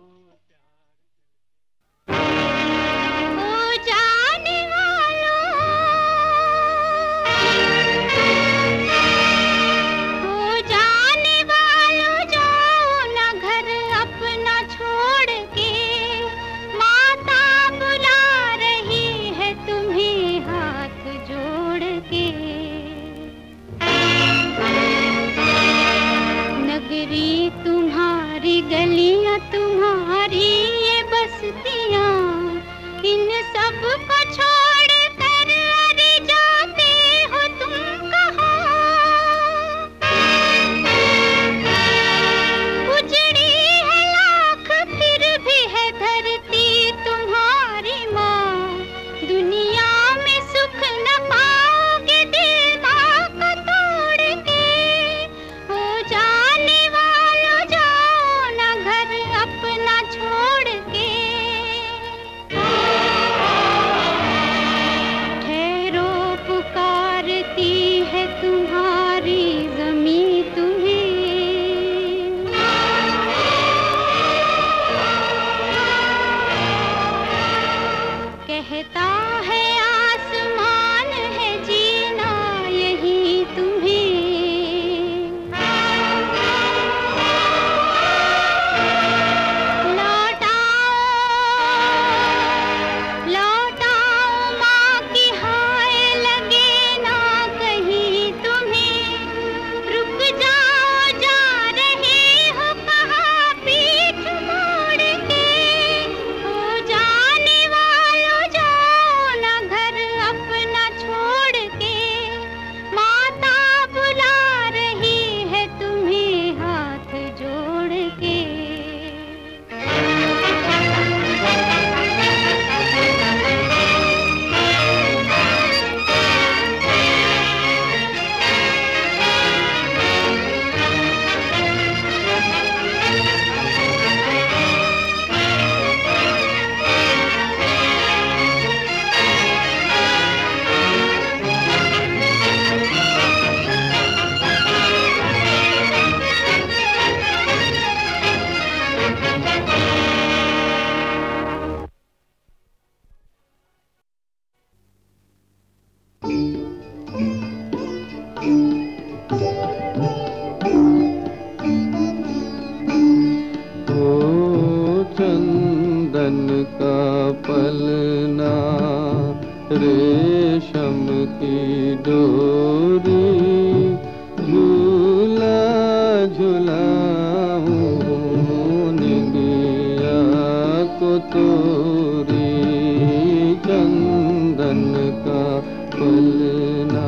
प्यार। ओ जाने वालों, ओ जाने वालों, जाओ ना घर अपना छोड़ के, माता बुला रही है तुम्हें हाथ जोड़ के। नगरी तुम्हारी, गलियां तुम्हारी, ये बस्तियां, इन सब को छोड़ कर अरे जाते हो तुम कहाँ? उजड़ी है लाख फिर भी है धरती तुम्हारी माँ, दुनिया में सुख न पाओगे दिल माँ को तोड़ के। हो जाने वालों, जाओ ना घर अपना छोड़ के। ठहरो पुकारती है तुम्हारी ज़मीं तुम्हें, कहता है आसमान है जीना यही तुम्हें। लौटाओ, लौटाओ माँ की हाय लगे ना कहीं तुम्हें। रुक जाओ, जा रहे हो कहाँ पीठ मोड़ के। हो जाने वालों, जाओ ना घर अपना रेशम की डोरी झूला झुलाऊं निंदिया को तोरी चंदन का पलना।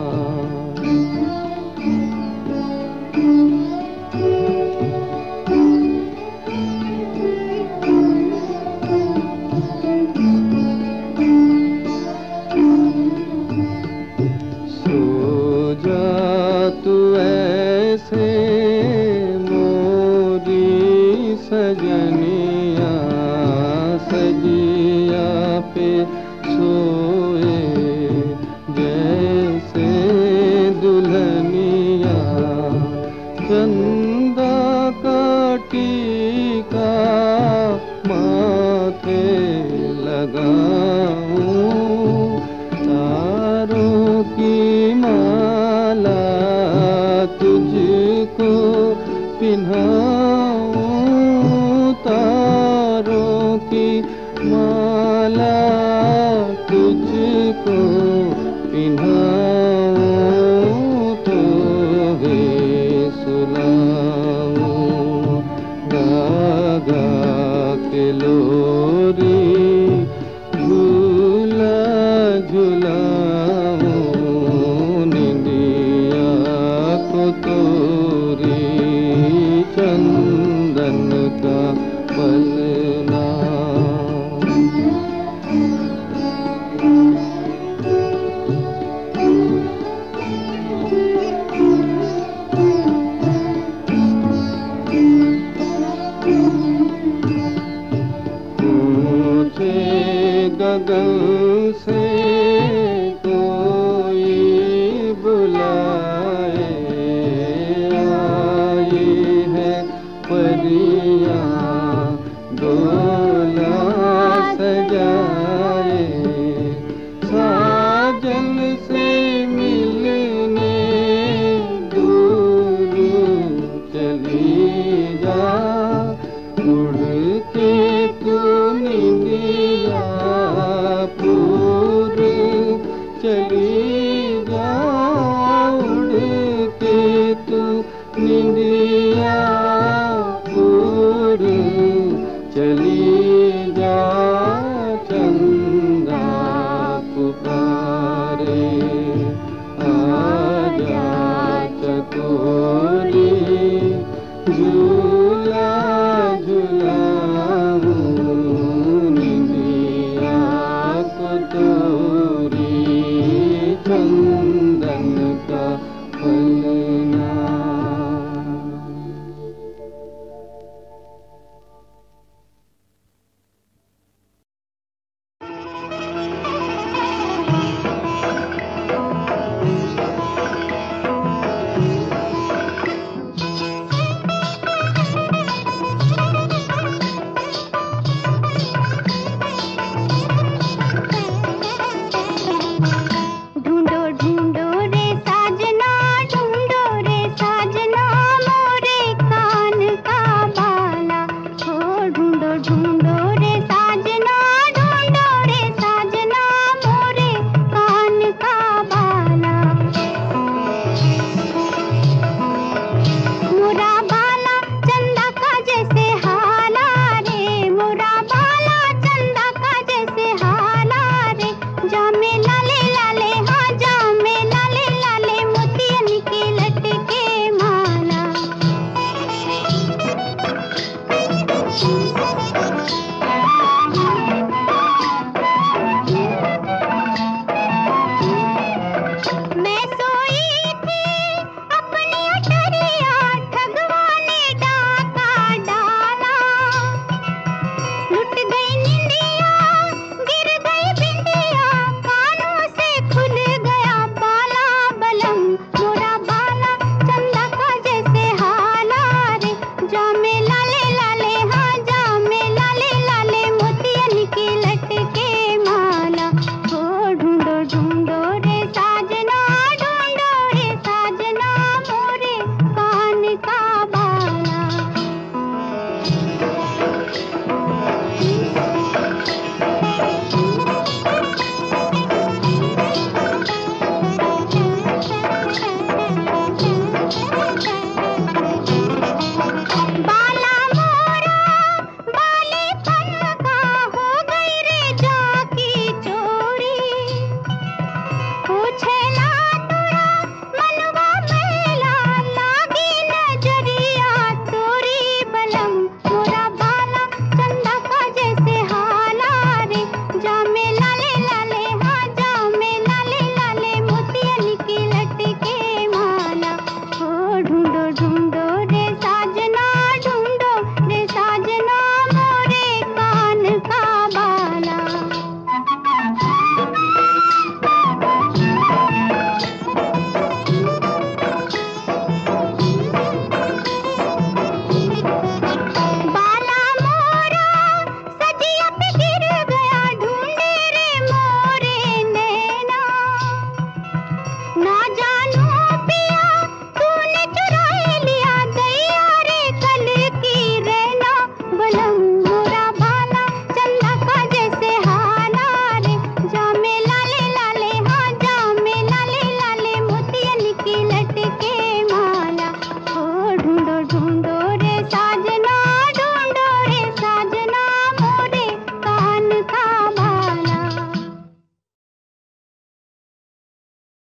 सजनिया सजिया पे सोए जैसे दुल्हनिया। चंदा का टीका माथे लगाऊं तारों की माला तुझको पिन्हाऊं तारों की माला तुझको पिन्हाऊं तो वे सुलाऊं गा गा के लोरी झूला झुलाऊं निंदिया को तोरी चंदन का पलना। ऊंचे गगन से कोई बुलाए आई है परियां डोला सजाए साजन से मिलने दूर चली जा उड़ के तू निंदिया पूर चली जा उड़ के तू निंदिया पूर चली जा। चंदा पुकारे आजा चकोरी झूला झुलाऊं निंदिया को तोरी चंदन का पलना। ढूंढो ढूंढो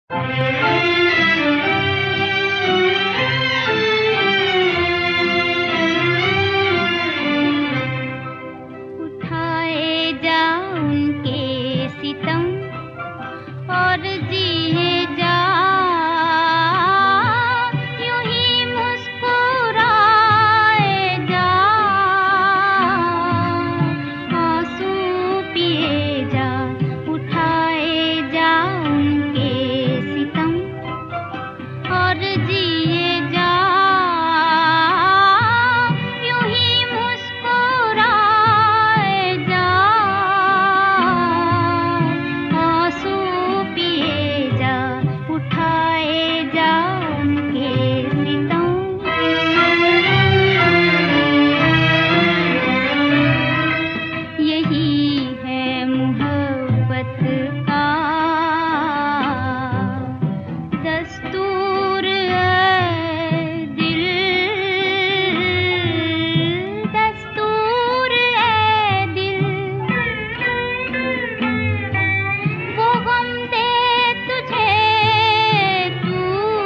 उठाए जा उनके सितम और जिए जा यूं ही मुस्कुराए जा, आंसू पिए जा। उठाए जा उनके सितम और जिए जा यूं ही मुस्कुराए जा, आंसू पिए जा। उठाए जा उनके सितम। यही है मोहब्बत का दस्तूर है दिल, दस्तूर है दिल। वो गम दे तुझे तू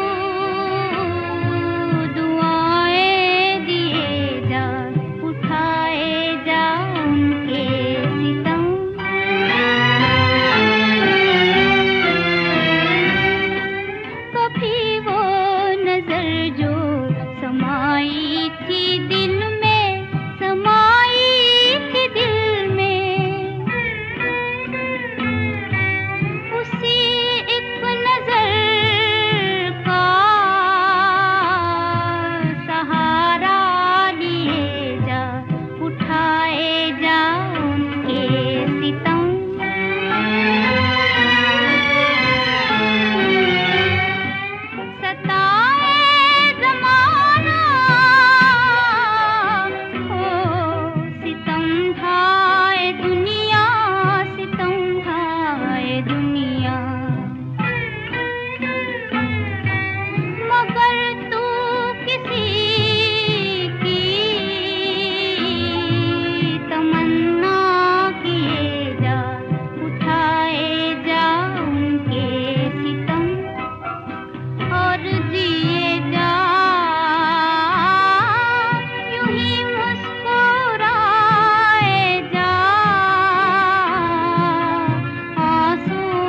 दुआएं दिए जा। उठाए जा उनके सितम। कभी वो नजर जो समाई थी दिल में, समाई थी दिल में, उसी एक नजर का सहारा लिए जा। उठाए जा उनके सितम। सताए ज़माना हो, सितम ढाए दुनिया, सितम ढाए दुनिया। मगर तू किसी की तमन्ना किए जा। उठाए जा उनके सितम और जिए जा यूं ही मुस्कुराए जा, आंसू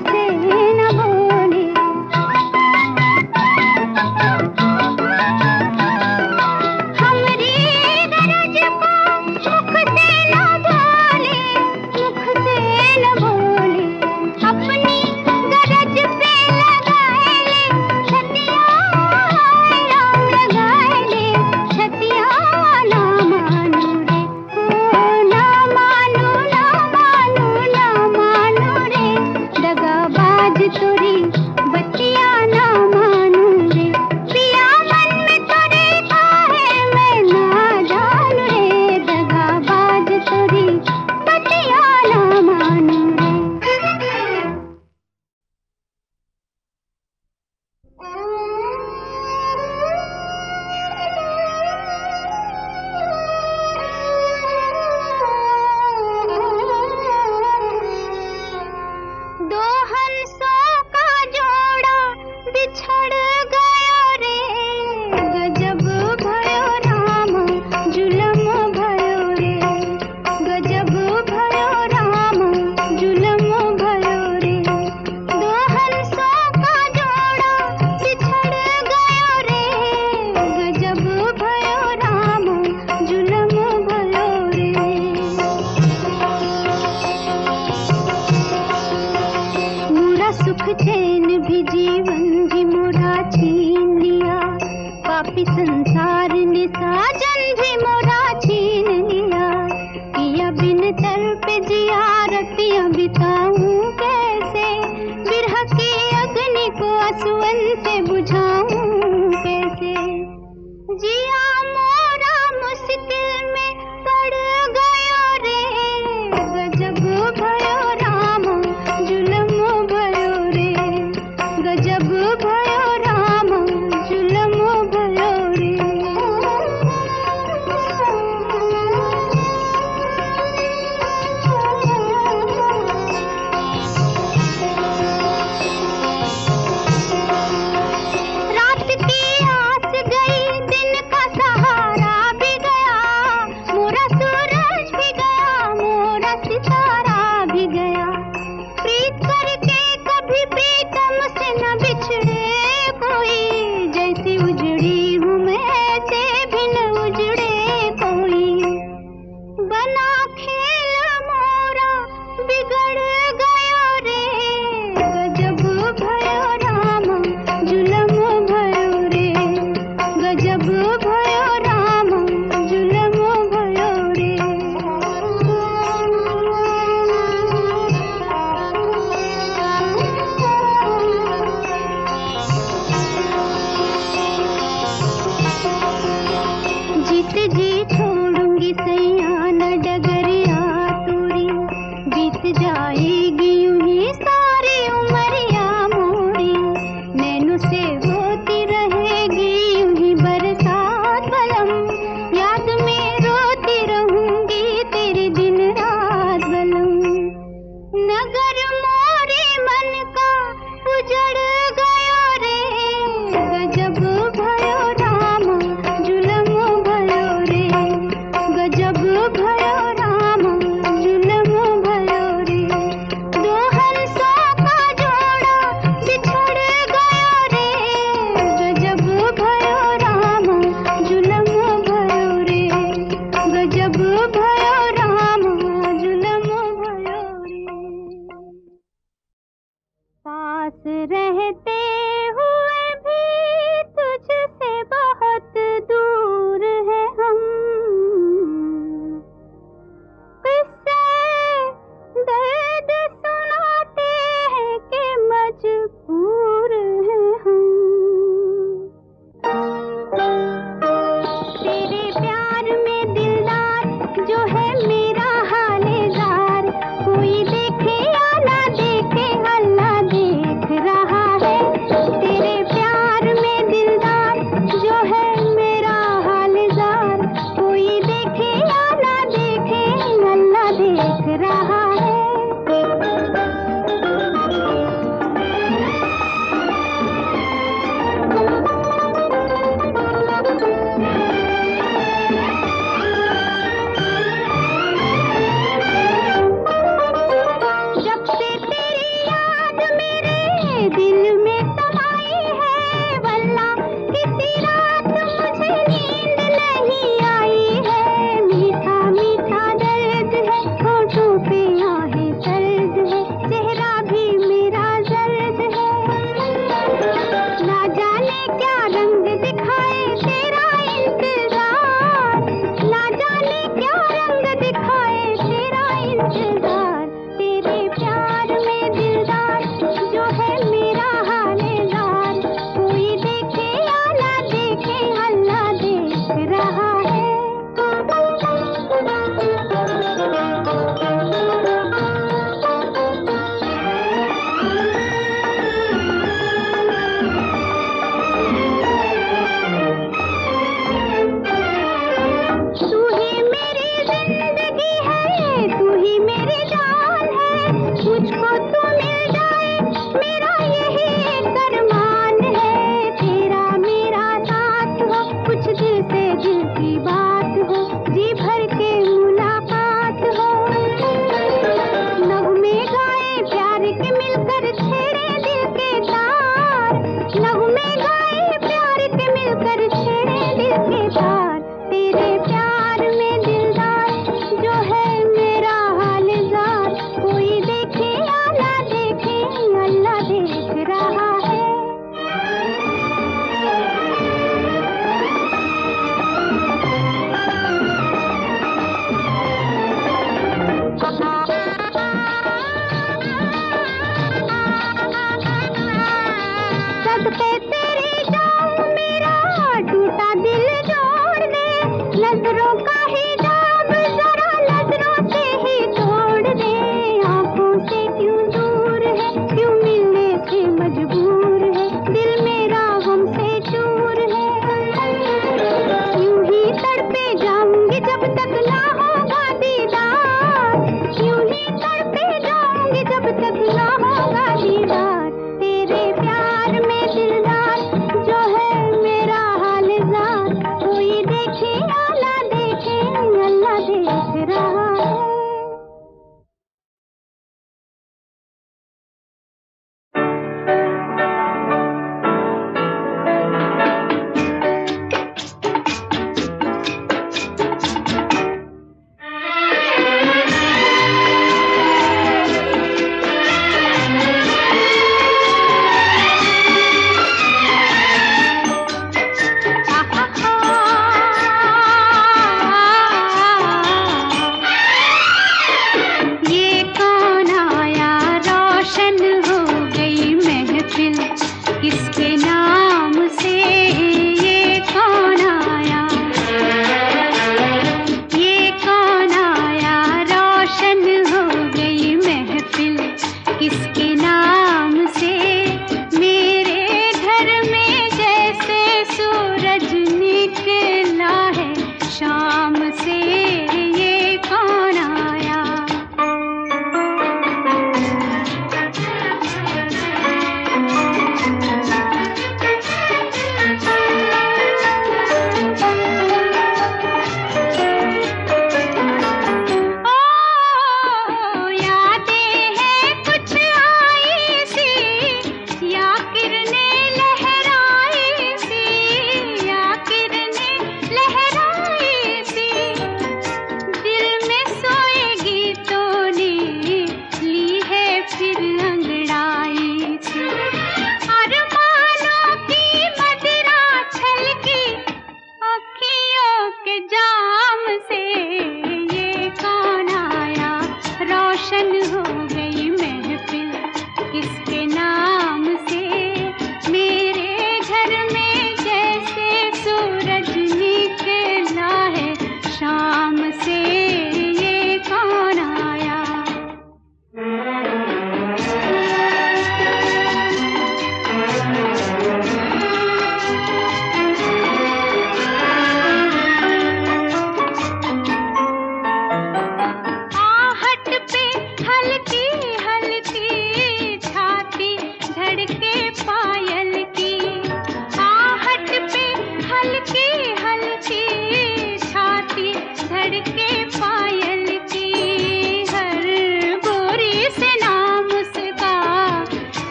से न बोले। हमरी गरज को मुख से न बोले, मुख से न बोले। अपनी गरज पे लगाए ले छतिया, राम लगाए ले छतिया। ना मानू रे, ओ ना मानू, ना मानू, ना मानू रे, दगाबाज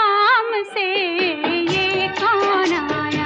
सलाम से ये कौन आया।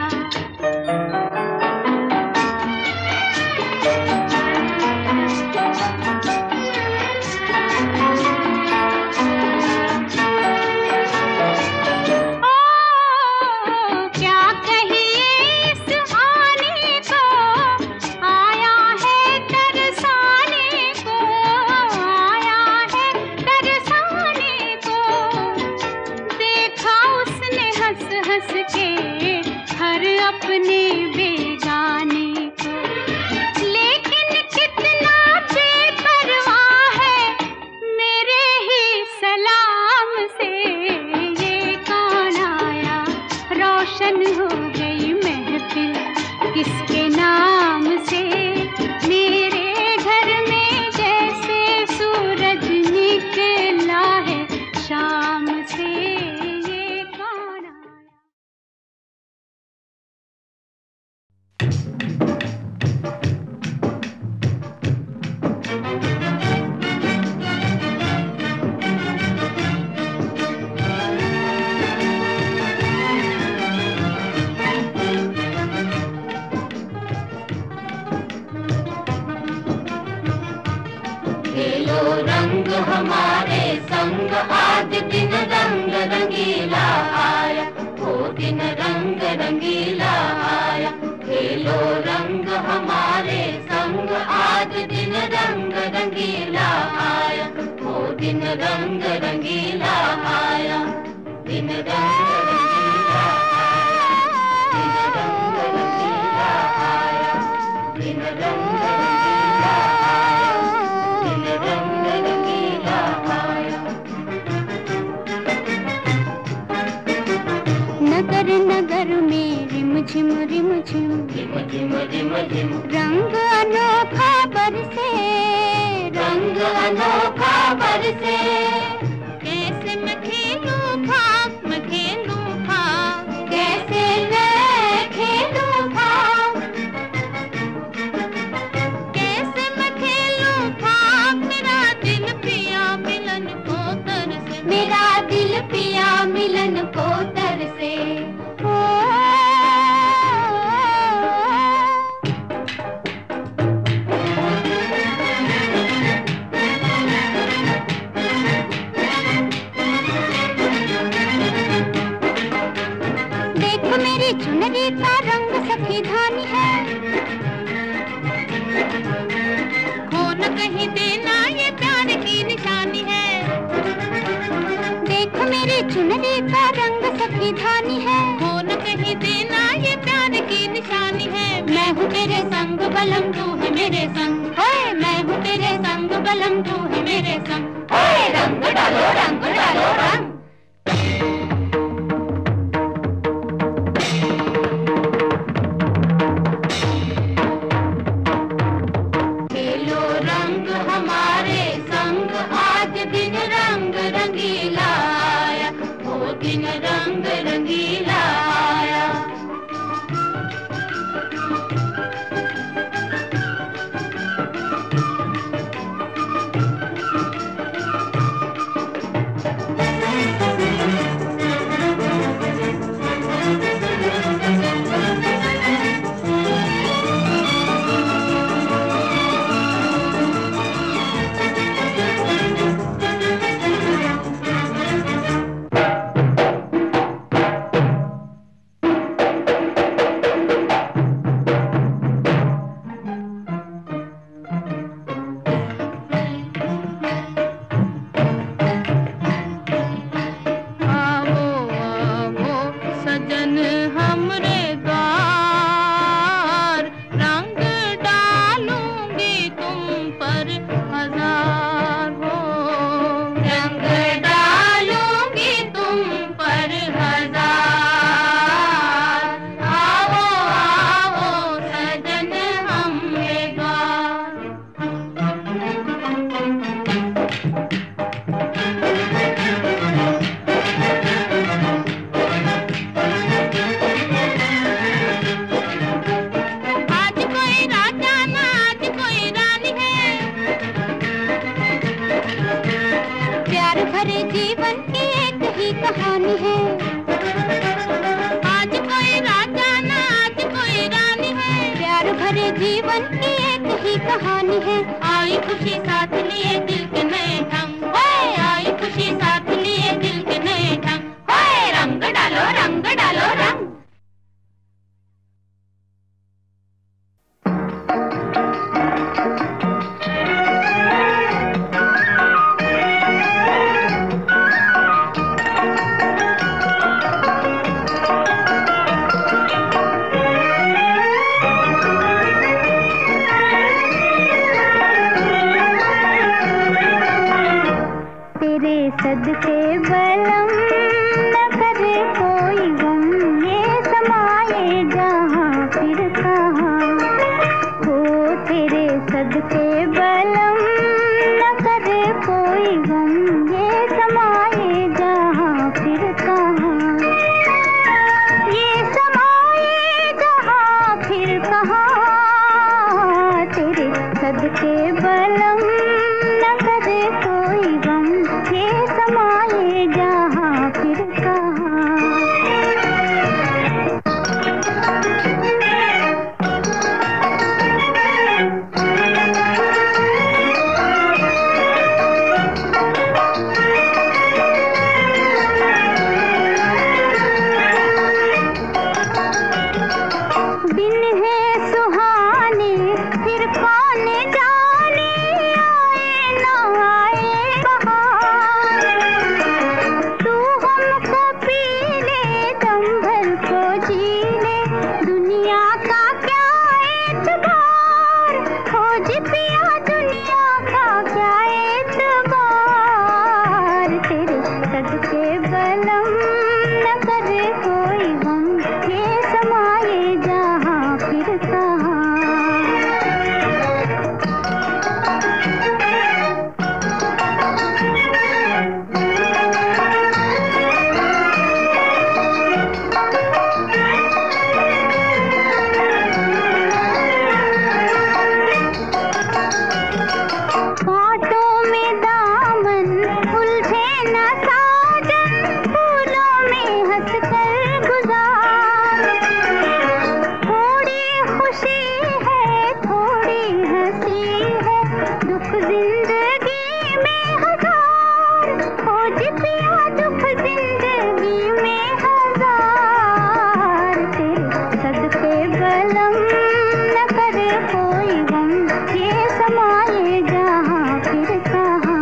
रंग अनोखा बरसे, रंग अनोखा बरसे, कैसे मैं खेलूं भाग, मैं खेलूं भाग, कैसे मैं खेलूं भाग, कैसे मैं खेलूं भाग, मेरा दिल पिया मिलन को तरसे, मेरा दिल पिया मिलन को तरसे। चुनरी का रंग सखी धानी है, हो न कहीं देना ये प्यार की निशानी है। देख मेरी चुनरी का रंग सखी धानी है, हो न कहीं देना ये प्यार की निशानी है। मैं हूँ तेरे संग बलम तू है मेरे संग, ओए मैं हूँ तेरे संग बलम तू है मेरे संग, ओए रंग डालो रंग डालो रंग। रंग रंगीला आया, जीवन की एक ही कहानी है। आई खुशी साथ लिए दिल के नए ढंग, ओए आई खुशी साथ लिए दिल के नए ढंग, ओए रंग डालो रंग डालो रंग। सदके बलम न करे कोई गम, ये समाये जहाँ फिर कहाँ हो। तेरे सदके बलम न करे कोई गम, ये समाये जहाँ फिर कहाँ, ये समाये जहाँ फिर कहाँ। तेरे सदके बलम न करे कोई गम, ये समाये जहाँ फिर कहाँ। दिन है सुहाने फिर कौन जाने, आए ना आए बहार। तू हमको पी ले दम भर को जी ले, दुनिया का क्या एतबार, खोज पिया दुनिया का क्या एतबार। तेरे सदके बलम न करे कोई गम, ये समाये जहाँ फिर कहाँ। कांटों में दामन उलझे न साजन, फूलों में हंस कर गुजार। थोड़ी खुशी है थोड़ी हंसी है, दुख जिंदगी में हजार, खोज पिया दुख जिंदगी में हजार। तेरे सदके बलम न करे कोई गम, ये समाये जहाँ फिर कहाँ।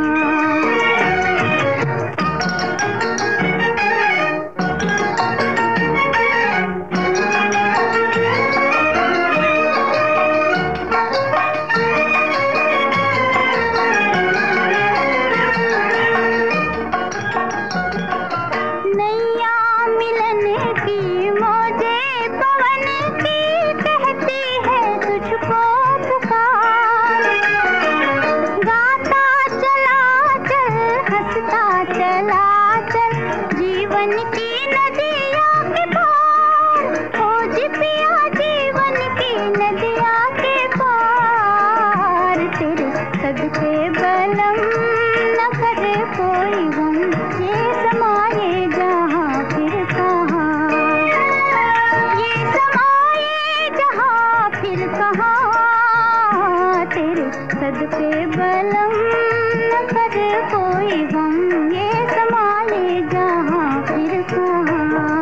नैया मिलन की मौजे पवन की, कहती है तुझको पुकार। गाता चला चल हंसता चला चल, जीवन की नदिया के पार, खोज पिया जीवन की नदिया के पार। तेरे सदके बलम न करे कोई गम, ये समाये जहाँ फिर कहाँ, ये समाये जहाँ फिर कहाँ। तेरे सदके बलम न करे कोई गम, ये समाये जहाँ फिर कहाँ।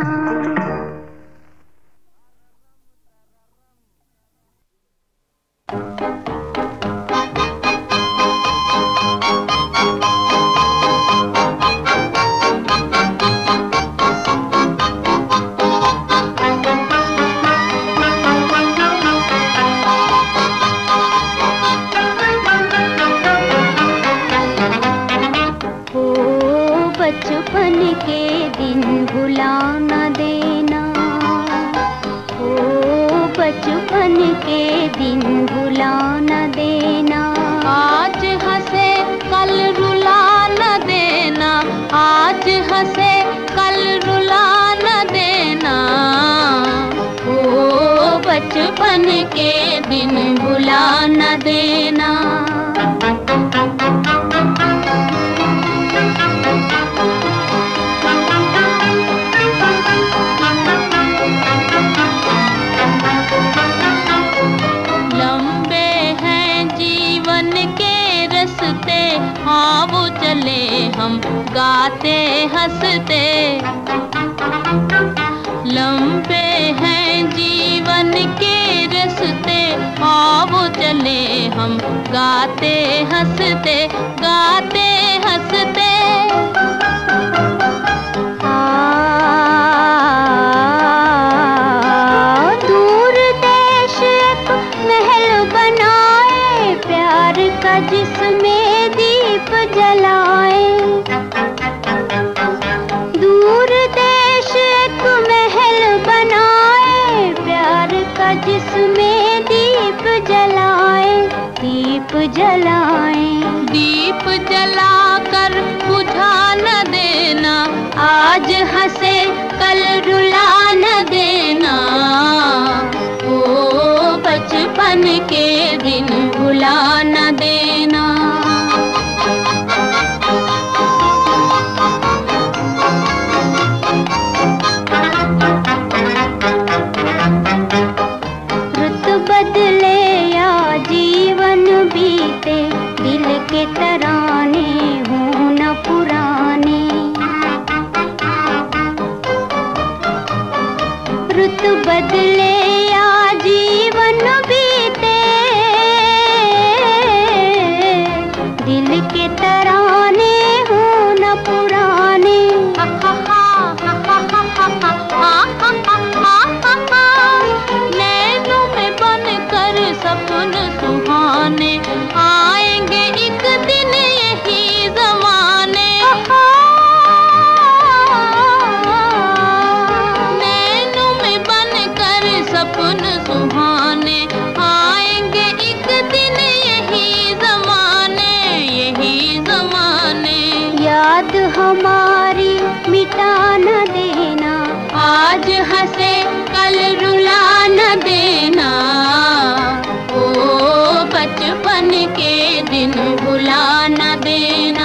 बचपन के दिन भुला न देना, ओ बचपन के दिन भुला न देना। आज हंसे कल रुला न देना, आज हंसे कल रुला न देना। ओ बचपन के दिन भुला न देना। लंबे गाते हंसते। लंबे हैं जीवन के रस्ते, आओ चले हम गाते हंसते, गाते हंसते। दूर देश एक महल बनाए, प्यार का जिसमें दीप जलाए। दूर देश एक महल बनाए, प्यार का जिसमें दीप जलाए, दीप जलाए। दीप जलाकर बुझा न देना, आज हंसे कल रुला न देना। ओ बचपन के दिन भुला न देना। रुत बदले या जीवन बीते, दिल के तराने हों न पुराने। रुत बदले या जीवन बीते, दिल के तराने हों न पुराने। नैनों में बनकर सपन सुहाने, आएंगे एक दिन यही ज़माने। नैनों में बनकर सपन सुहाने, आएंगे एक दिन यही ज़माने, यही ज़माने। याद हमारी मिटा न देना, आज हंसे कल रुला न देना। ओ बचपन के दिन भुला न देना।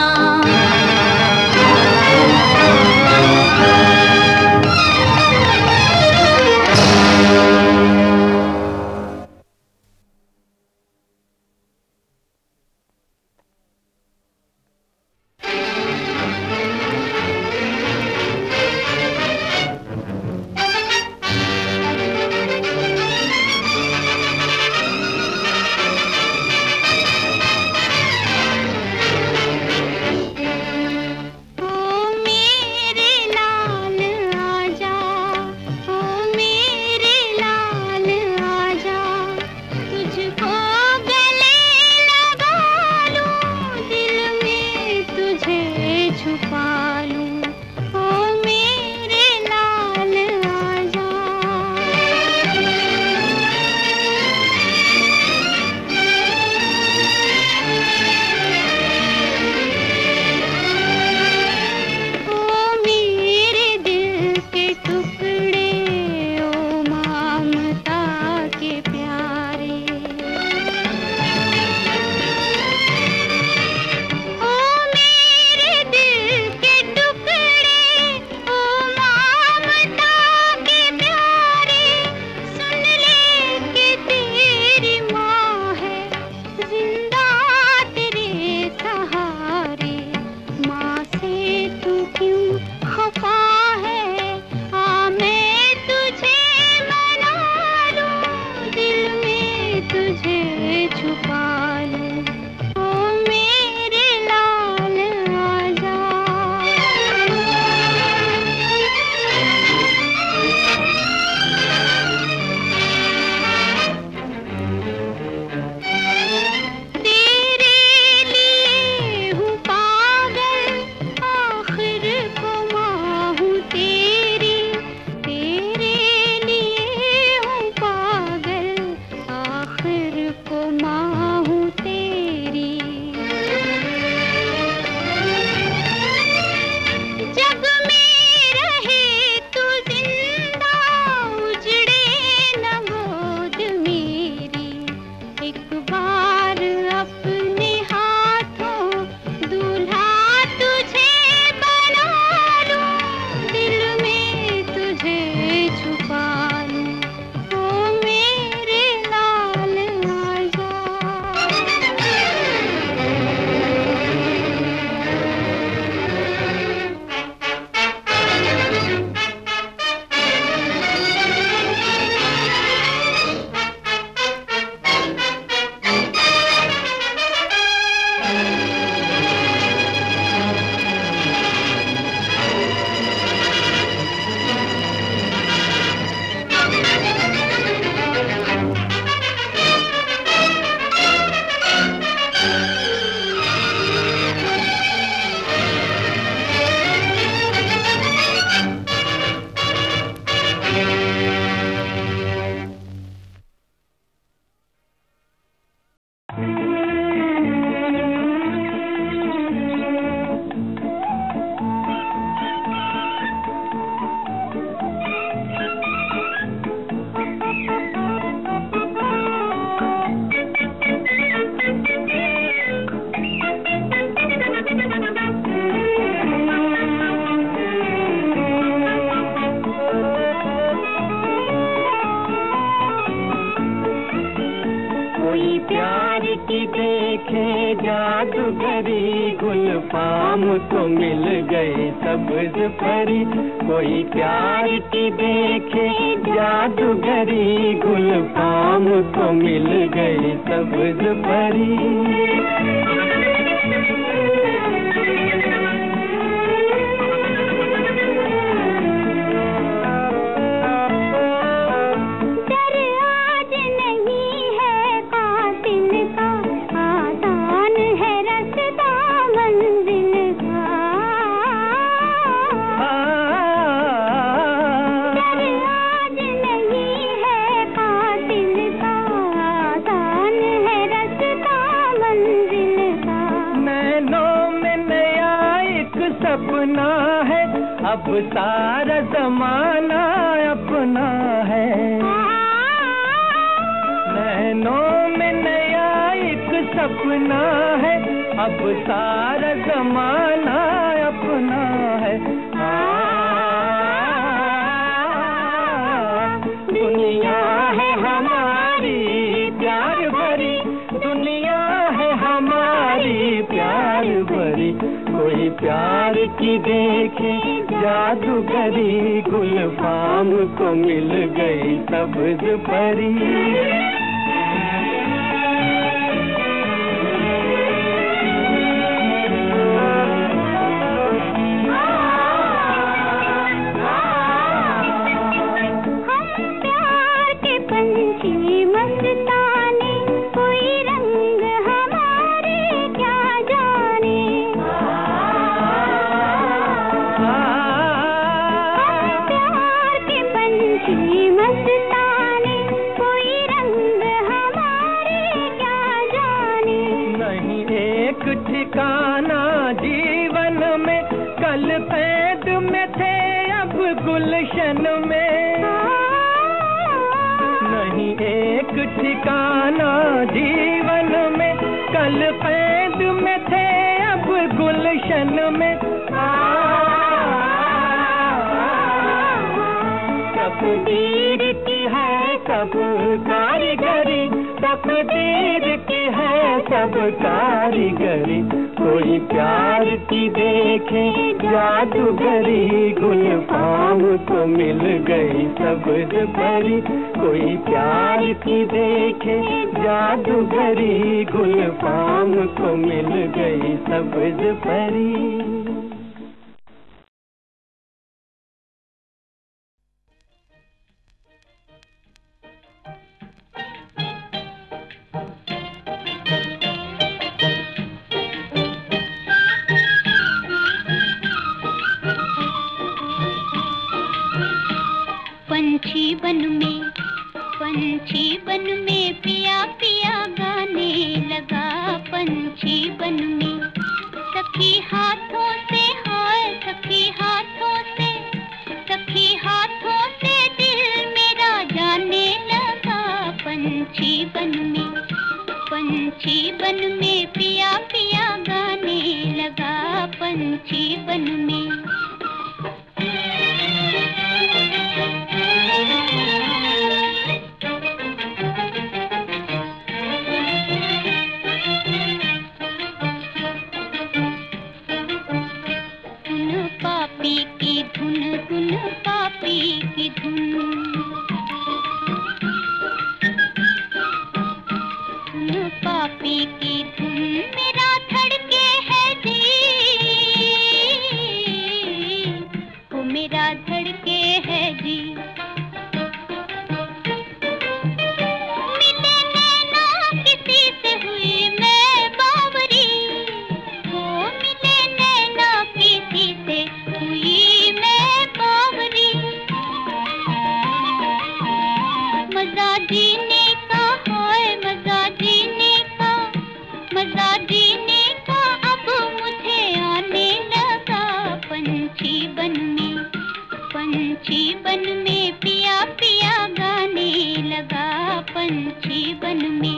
जीने का, हाय मजा जीने का, मजा जीने का अब मुझे आने लगा। पंछी बन में, पंछी बन में पिया पिया गाने लगा। पंछी बन में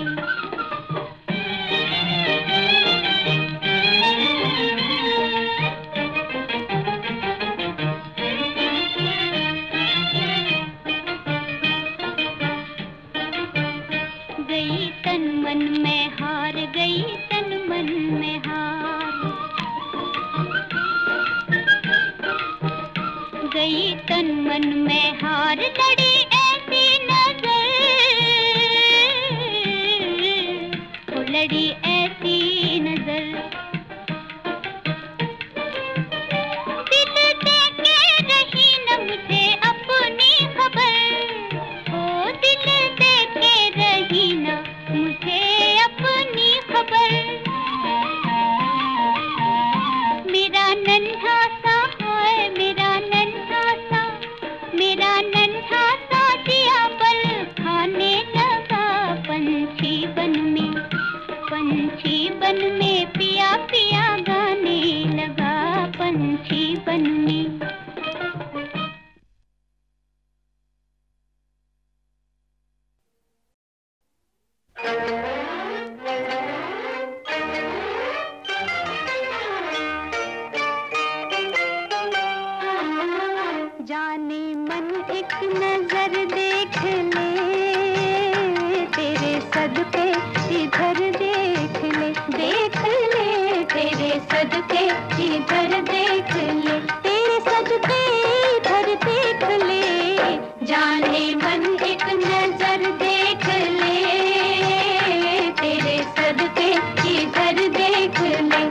गई तन मन में हार, गई तन मन में हार, गई तन मन में हार। लड़ी ऐसी नजर, वो लड़ी ऐसी नजर, दिल दे के रही न मुझे अपनी खबर, ओ दिल दे के रही न मुझे अपनी खबर। मेरा नन्हा सा, हाय मेरा नन्हा सा, मेरा नन्हा सा दिया बल खाने लगा। पंछी बन में, पंछी बन में पिया पिया गाने लगा। पंछी बन में जाने मन एक नजर देख ले, तेरे सदके इधर देख ले, देख ले तेरे सदके इधर देख ले, तेरे सदके इधर देख ले। जाने मन एक नजर देख ले, तेरे सदके इधर देख ले।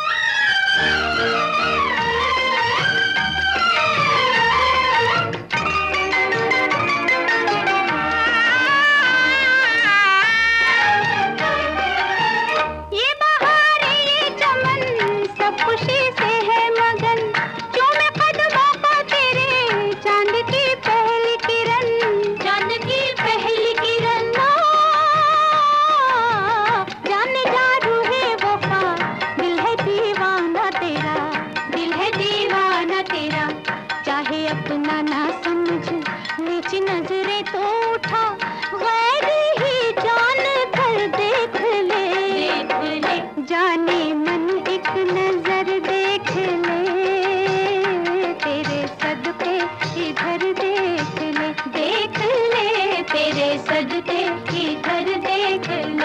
खुशी से है मगन, चूमे कदमों को तेरे चांद की पहली किरण, चांद की पहली किरण। जाने जा रूहे वफा, दिल है दीवाना तेरा, दिल है दीवाना तेरा। चाहे अपना ना समझ, नीची नजरें तो उठा, गैर ही जान कर देख ले, देख ले। जाने मन एक नजर देख ले, तेरे सदके इधर देख ले, देख ले तेरे सदके इधर देख ले।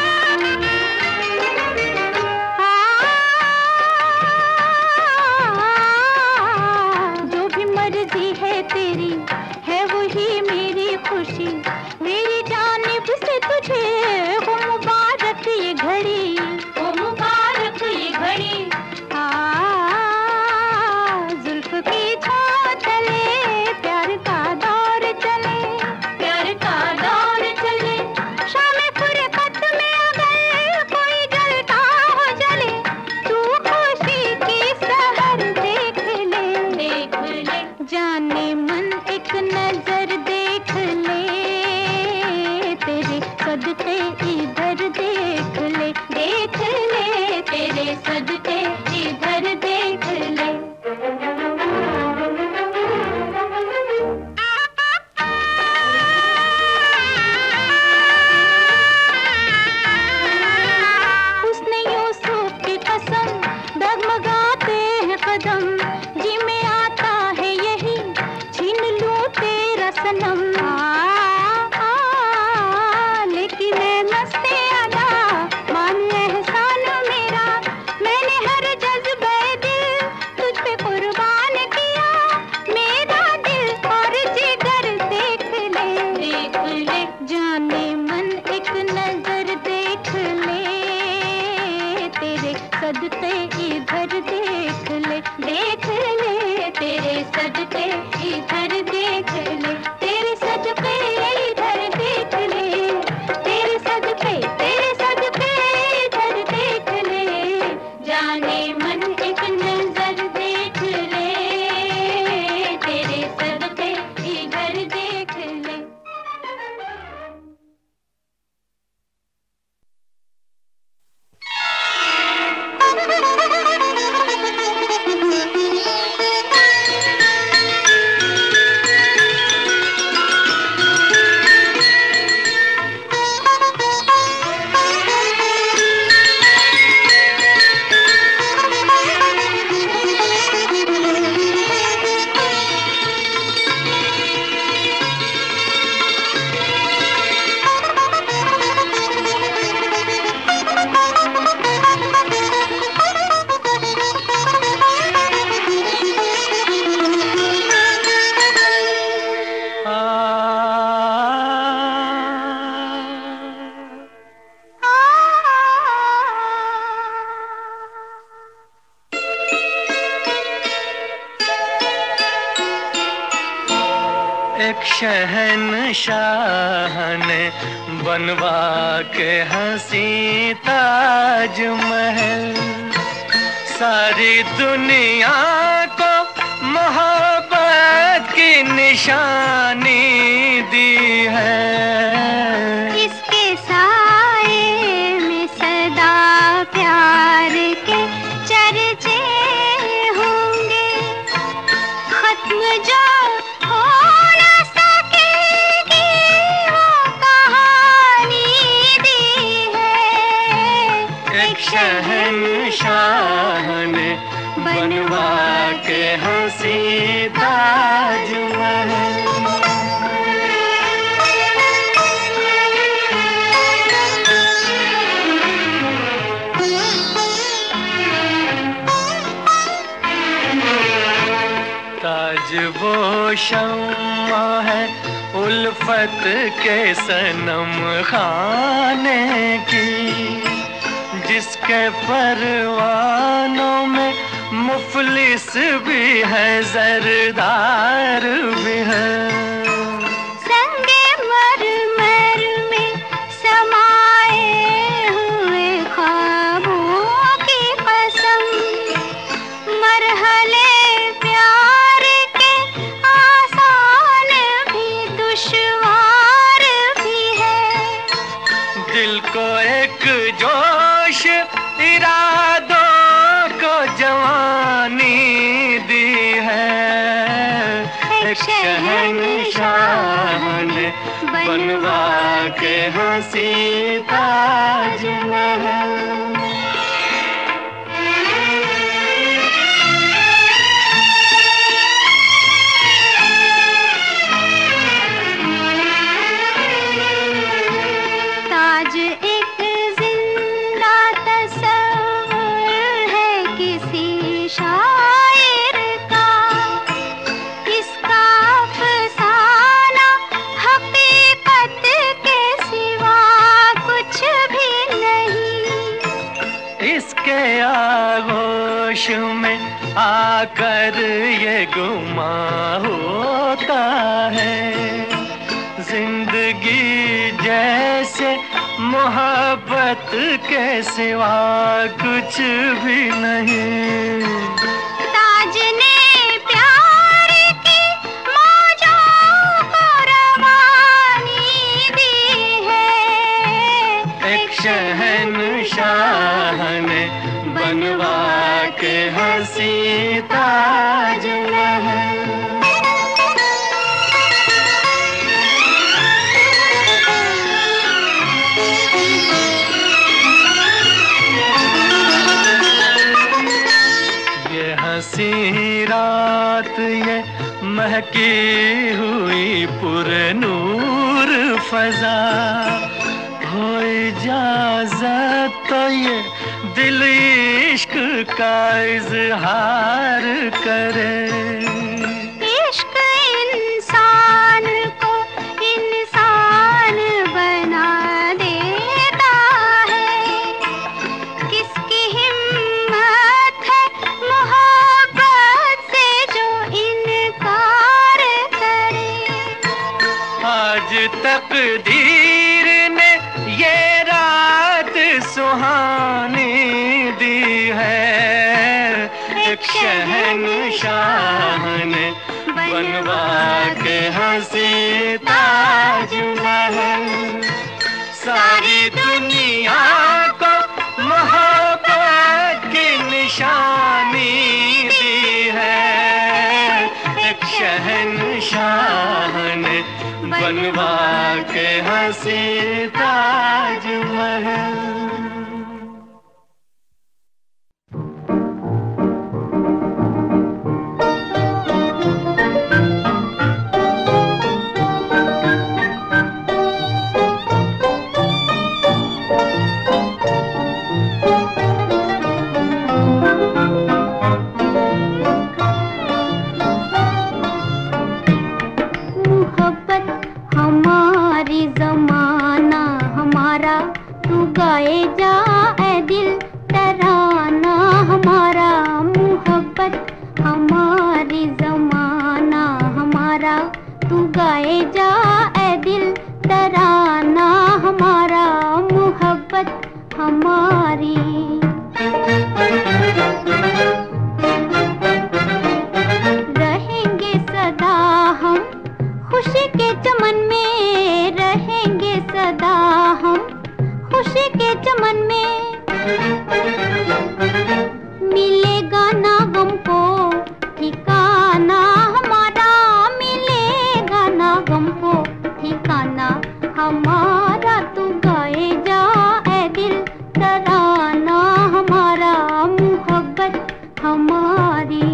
आ एक शहंशाह ने बनवा के हंसी ताजमहल, सारी दुनिया को मोहब्बत की निशानी दी है। इसके साए में सदा प्यार के चर्चे होंगे, खत्म जो हो न सकेगी वो कहानी दी है। एक शहंशाह ने बनवा के हंसी ताजमहल। ताज वो शम्मा है उल्फत के सनम खाने की, जिसके परवानों में मुफलिस भी है जरदार भी है। संगे मरमर में समाए हुए ख्वाबों की कसम, मरहले प्यार के आसान भी दुश्वार भी है। दिल को एक जोश इरादों को जवानी दी है। एक शहंशाह ने बनवा के हंसी ताजमहल। ताज एक जिंदा तस्वीर है किसी शायर का, इसका अफसाना हकीकत के सिवा कुछ भी नहीं। इसके आगोश में आकर ये गुमा होता है, जिंदगी जैसे मोहब्बत के सिवा कुछ भी नहीं। ताज ने प्यार की मौजों को रवानी दी है। एक शहंशाह ने बनवा के हंसी ताजमहल। हंसी रात ये महकी हुई पुरनूर फजा, हो इजाजत तो ये दिल इश्क का इजहार करे। इश्क इंसान को इंसान बना देता है, किसकी हिम्मत है मोहब्बत से जो इनकार करे। आज तकदीर ने ये रात सुहानी दी है। एक शहंशाह ने बनवा के हंसी ताजमहल, सारी दुनिया को मोहब्बत की निशानी दी है। एक शहंशाह ने बनवा के हंसी ताजमहल। गाए जा ए दिल तराना हमारा, मोहब्बत हमारी जमाना हमारा, तू गाए हमारी।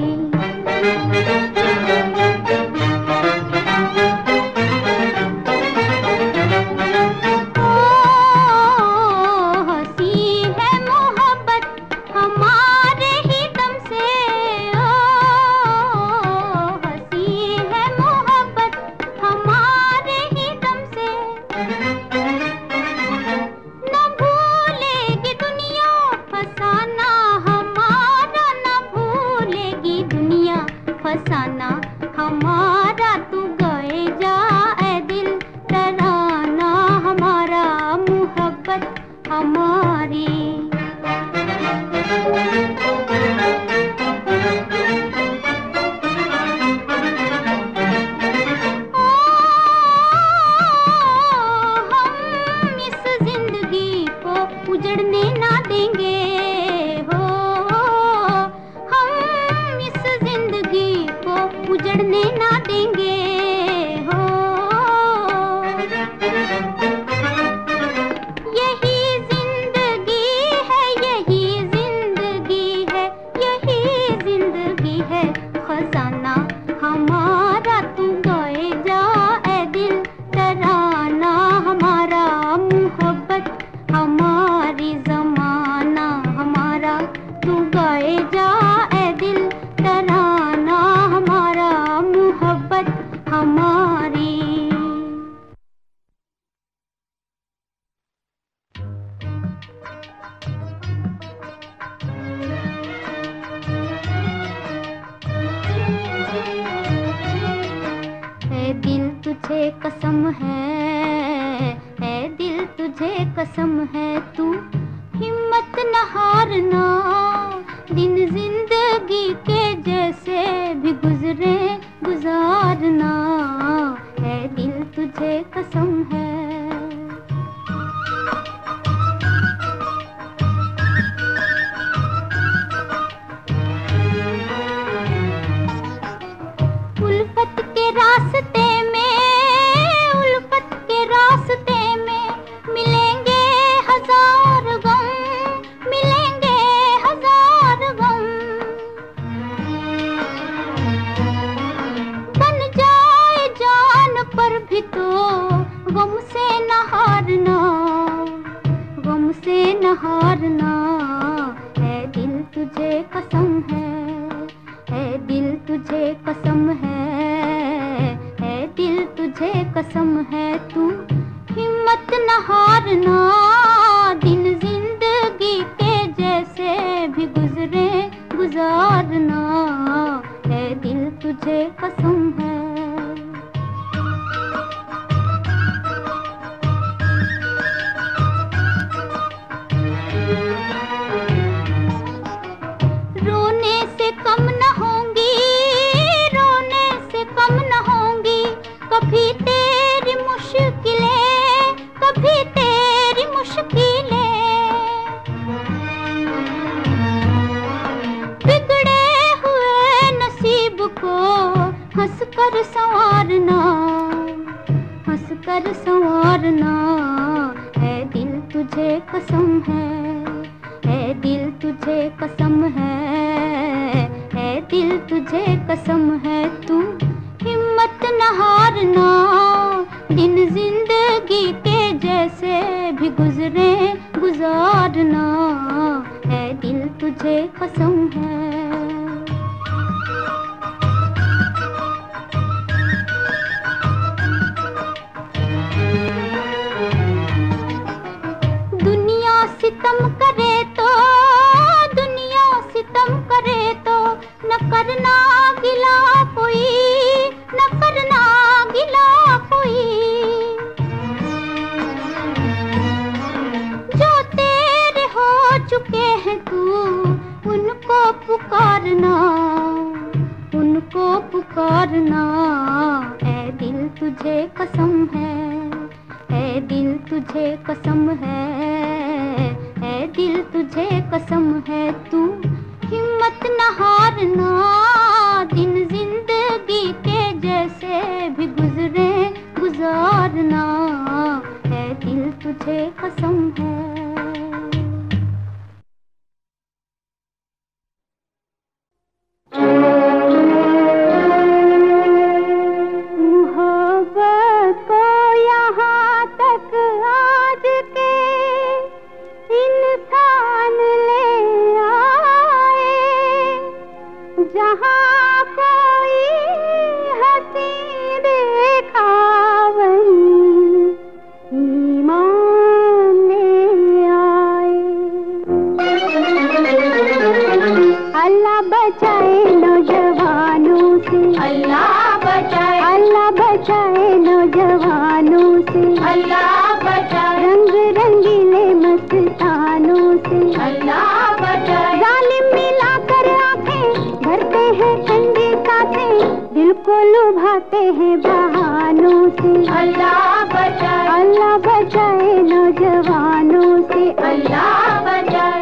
हमारा तू गए जा ए दिल तराना हमारा मोहब्बत हमारी। हम इस जिंदगी को उजड़ने ना देंगे हो, हम इस जिंदगी को उजड़ने ना देंगे हो। यही जिंदगी है, यही जिंदगी है, यही जिंदगी है खजाना हमारा तू गए जा ए दिल तराना हमारा मोहब्बत हमारी। जमाना हमारा तू गए जा ए दिल तराना हमारा मोहब्बत हमारी। ए दिल तुझे कसम है, ए दिल तुझे कसम है, तू हिम्मत न हारना। दिन जिंदगी के जैसे भी गुजरे गुजारना। ए दिल तुझे कसम है। उल्फत के रास्ते में, उल्फत के रास्ते में मिलेंगे हजार गम, मिलेंगे हजार गम। बन जाए जान पर भी तो गम से न हारना, गम से न हारना। है दिल तुझे कसम है, है दिल तुझे कसम है, है दिल तुझे कसम है, तू हिम्मत न हारना। दिन जिंदगी के जैसे भी गुजरे गुजारना। है दिल तुझे कसम है। रोने से कम न होंगी, रोने से कम न होंगी कभी तेरी मुश्किलें, कभी तेरी मुश्किलें। बिगड़े हुए नसीब को हंस कर संवारना, हंस कर संवारना। है दिल तुझे कसम है, है दिल तुझे कसम है, है दिल तुझे कसम है, तू हिम्मत न हारना। दिन जिंदगी के जैसे भी गुजरे गुजारना। है दिल तुझे कसम है। दुनिया सितम करे तो, दुनिया सितम करे तो न करना गिला कोई, न करना गिला कोई। जो तेरे हो चुके हैं तू उनको पुकारना, उनको पुकारना। ऐ दिल तुझे कसम है, ऐ दिल तुझे कसम है, ऐ दिल तुझे कसम है, तू हिम्मत न हारना। दिन जिंदगी के जैसे भी गुजरे गुजारना। है दिल तुझे कसम है। जहाँ कोई हंसी देखा वहीं ईमान ले आए। अल्लाह बचाए नौजवानों से, अल्लाह बचाए, अल्लाह बचाए नौजवानों से, अल्लाह बचाए रंग रंगीले मस्तानों से, अल्लाह बचाए। जालिम मिलाकर आंखें भरते हैं ठंडी सांसें, दिल को लुभाते हैं बहानों से, अल्लाह बचाए, अल्लाह बचाए नौजवानों से, अल्लाह बचाए।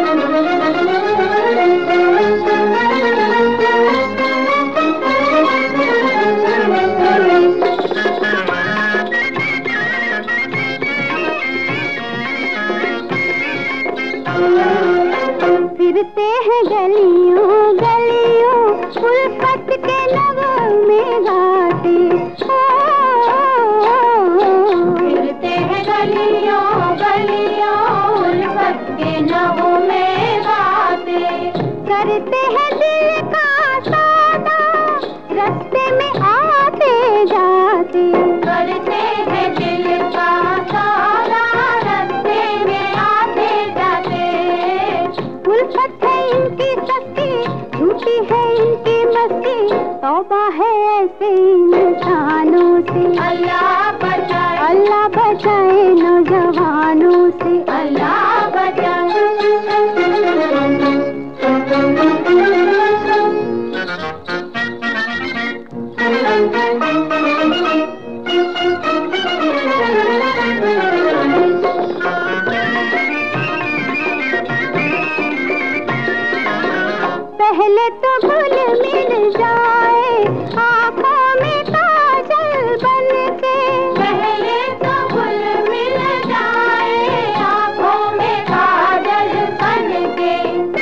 फिरते हैं गलियों गलियों उल्फत के नगमे गाते, फिरते हैं गलियों गलियों उल्फत के नगमे गाते, करते हैं दिल का सौदा रास्ते में आते जाते, करते हैं दिल का सौदा रास्ते में आते जाते। उल्फत है इनकी सस्ती, झूठी है इनकी मस्ती, तौबा है ऐसे इंसानों से, अल्लाह बचाए, अल्लाह बचाए नौजवानों से, अल्लाह बचाए। पहले तो घुल मिल जाए आँखों में काजल बन के, पहले तो घुल मिल जाए आँखों में काजल बन के,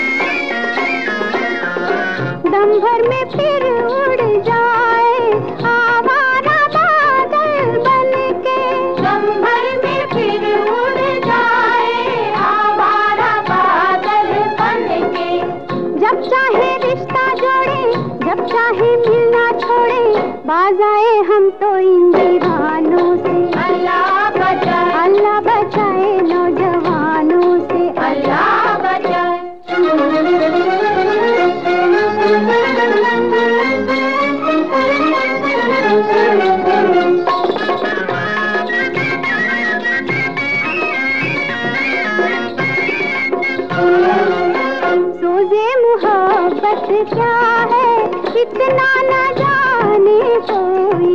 दम भर में फिर उड़ जाए आवारा बादल बन के, दम भर में फिर उड़ जाए आवारा बादल बन के। जब चाहे रिश्ता जोड़े, जब चाहे मिलना छोड़े, बाज आए हम तो इन दीवानों से, अल्लाह बचाए, अल्लाह बचाए नौजवानों से, अल्लाह बचाए। सोज़े मोहब्बत क्या है इतना न जाने कोई,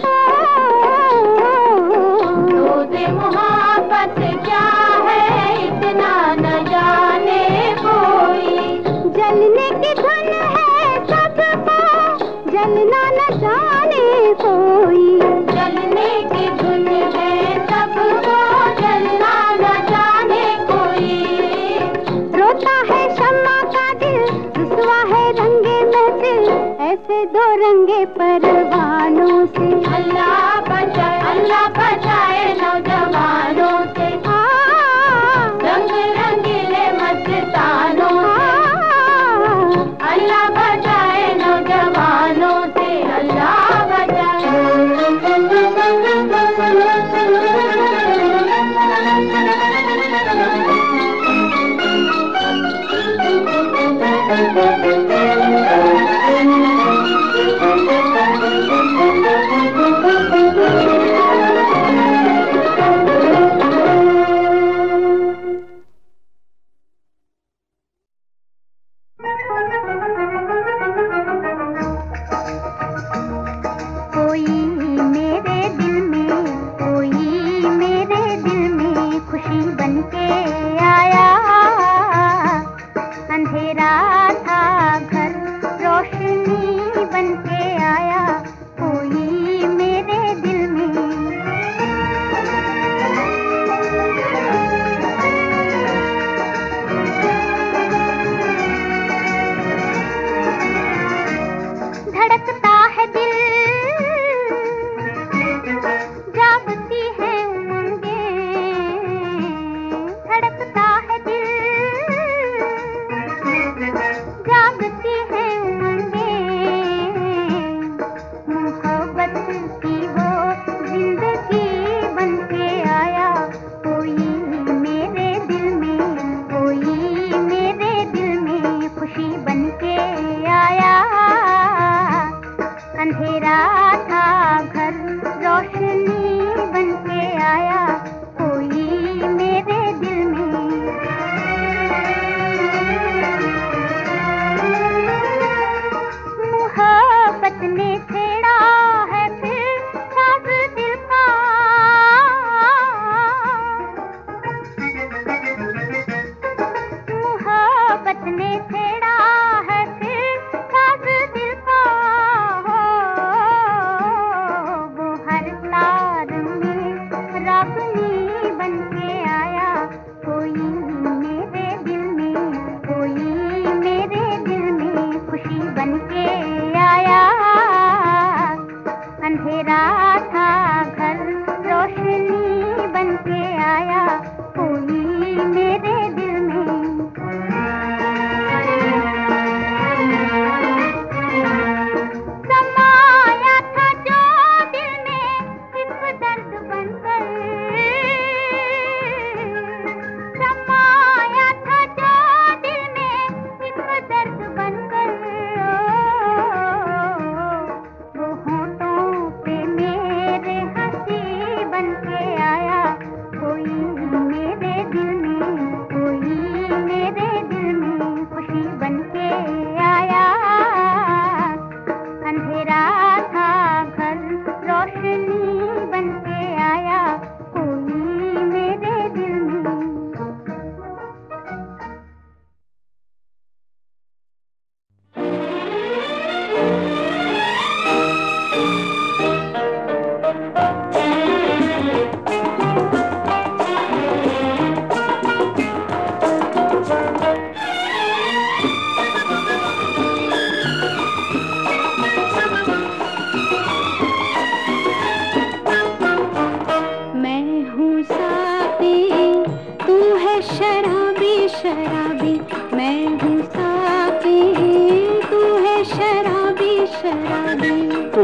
सोज़े मोहब्बत क्या है इतना न जाने कोई, जलने की धुन है सबको जलना न जाने कोई, जलने की धुन है सबको जलना न जाने कोई। रोता है शम्मा का दिल, रुसवा है रंगे महफिल, ऐसे दो रंगे परवानों से, अल्लाह बचाए, अल्लाह बचाए नौजवानों से, रंग रंगीले मस्तानों से, अल्लाह बचाए नौजवानों से, अल्लाह बचाए।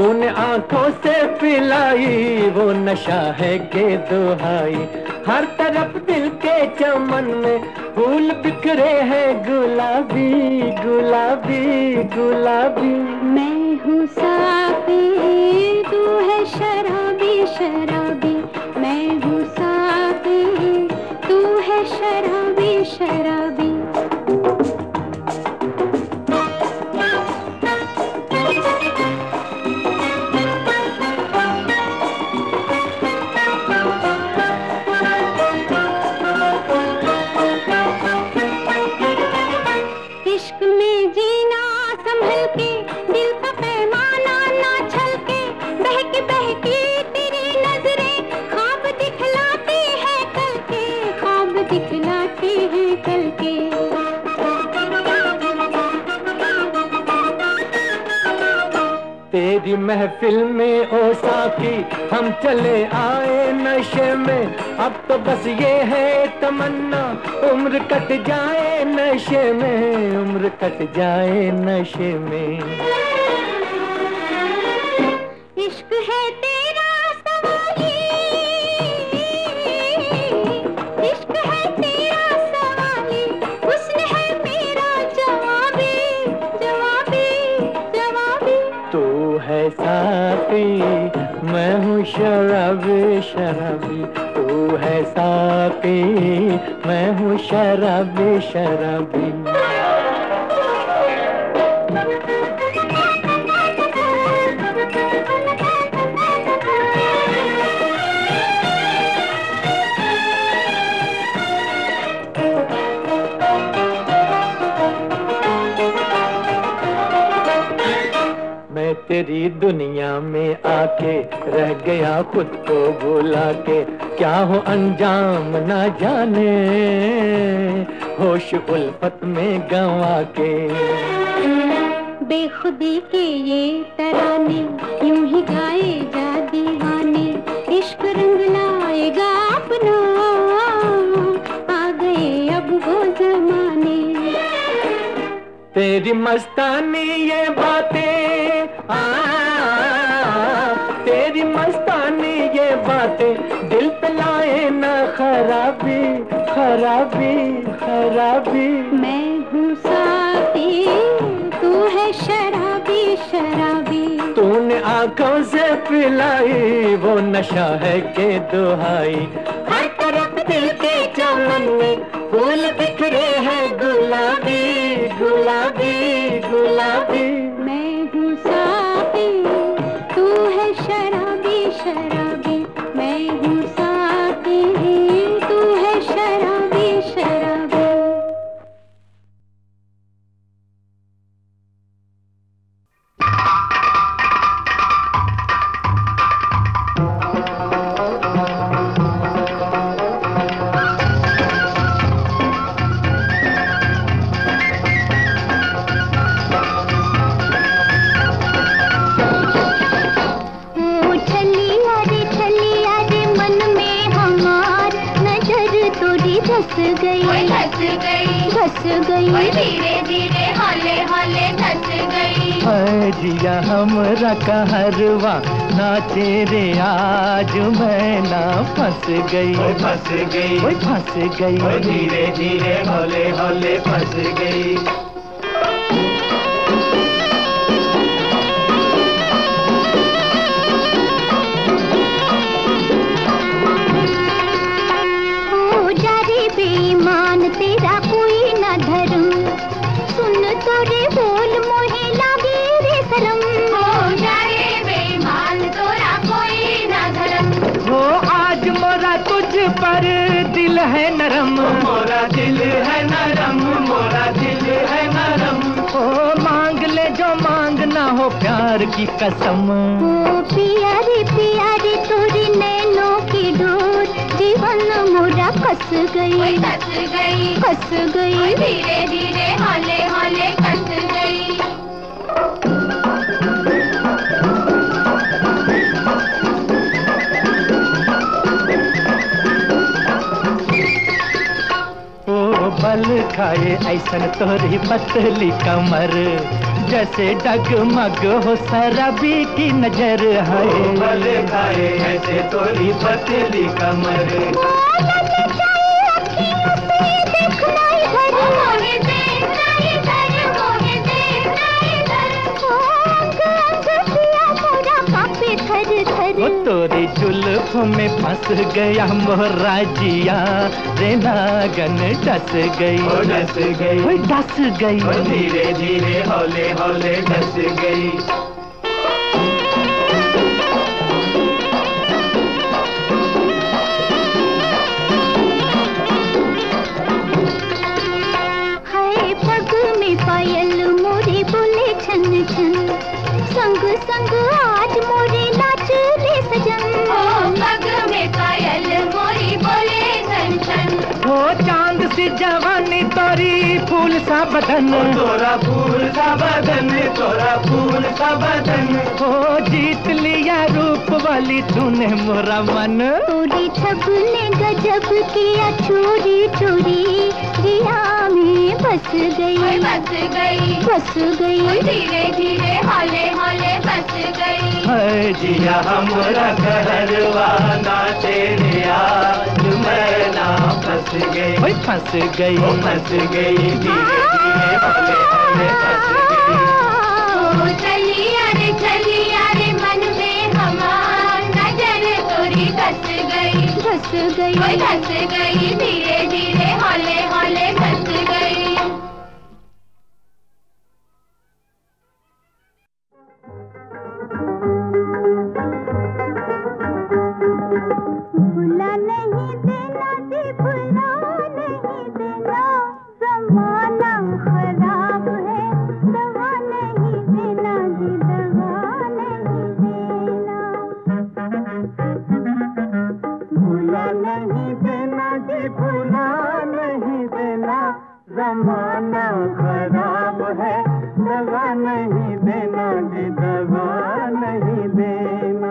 तूने आंखों से पिलाई वो नशा है के दुहाई। हर तरफ दिल के चमन में फूल बिखरे हैं गुलाबी गुलाबी गुलाबी। मैं हूँ साफी तू है शराबी शराबी, मैं हूँ साफी तू है शराबी शराबी। तेरी महफिल में ओ साकी हम चले आए नशे में। अब तो बस ये है तमन्ना उम्र कट जाए नशे में, उम्र कट जाए नशे में। इश्क है तेरा सवाली, इश्क है तेरा सवाली, हुस्न है मेरा जवाबी जवाबी जवाबी। तू है साकी मैं हूँ शराबी शराबी, तू है साकी मैं हूँ शराबी शराबी। तेरी दुनिया में आके रह गया खुद को भुला के, क्या हो अंजाम ना जाने होश उल्फत में गंवा के। बेखुदी के ये तराने यूं ही गाए जा दीवाने, इश्क रंग लाएगा अपना आ गए अब वो जमाने। तेरी मस्तानी ये बातें आ, तेरी मस्तानी ये बातें दिल पे लाए ना खराबी खराबी खराबी। मैं हूँ साथी तू है शराबी शराबी, तूने आंखों से पिलाई वो नशा है के दुहाई। हर तरफ दिल के चमन में फूल बिखरे हैं गुलाबी गुलाबी गुलाबी। मैं हूँ साथी तू है शराबी शराबी, मैं हूँ साथी तू है शराबी शराबी। धस गई धस गई धस गई, धीरे धीरे हौले हौले धस गई। है जिया हमरा कहरवा नाचे रे आज मैं ना फंस गई फंस गई फंस गई, धीरे धीरे हौले हौले फंस गई। तेरा कोई न धर्म, सुन तोरे बोल मोहे लागे रे शरम। हो जाए बेईमान तोरा कोई न धर्म, हो आज मोरा तुझ पर दिल है नरम, मोरा दिल है नरम, मोरा दिल है नरम। ओ मांग ले जो मांगना हो प्यार की कसम। ओ प्यारी प्यारी तोरी नैनों की डोर, जीवन मोरा कस गई कस गई कस गई, धीरे धीरे हौले हौले कस गई। ओ बल खाए ऐसन तोरी पतली कमर, जैसे डगमग हो शराबी की नजर है। भले खाए ऐसे तोरी पतली कमर। वो तोरी जुल्फ में फंस गया मोरा जिया रे नागन डस गई डस गई डस गई धीरे धीरे हौले हौले डस गई। हाय पग में पायल मोरे बोले छन छन संग संग आज मोरे नाच ले सजन। ओ पग में पायल मोरी बोले छन छन। हो चांद सी जवानी तोरी फूल सा बदन। तोरा फूल सा बदन तोरा फूल सा बदन। हो जीत लिया रूप वाली तूने मोरा मन। तोरी छब ने गजब किया चोरी चोरी जिया में बस गई बस गई बस गई धीरे धीरे हौले हौले बस गई। है जिया हमरा घरवा नाचे रे आज मैं ना फंस गई फंस गई फंस गई धीरे धीरे हौले हौले फंस गई। ओ चली अरे चली अरे मन में हमार नजर तोरी धस गई धस गई धस गई धीरे धीरे हौले हौले धस गई। भुला नहीं देना जी भुला नहीं देना ज़माना खराब है दवा नहीं देना जी दवा नहीं देना। भुला नहीं देना जी भुला नहीं देना ज़माना खराब है दवा नहीं देना जी दवा नहीं देना।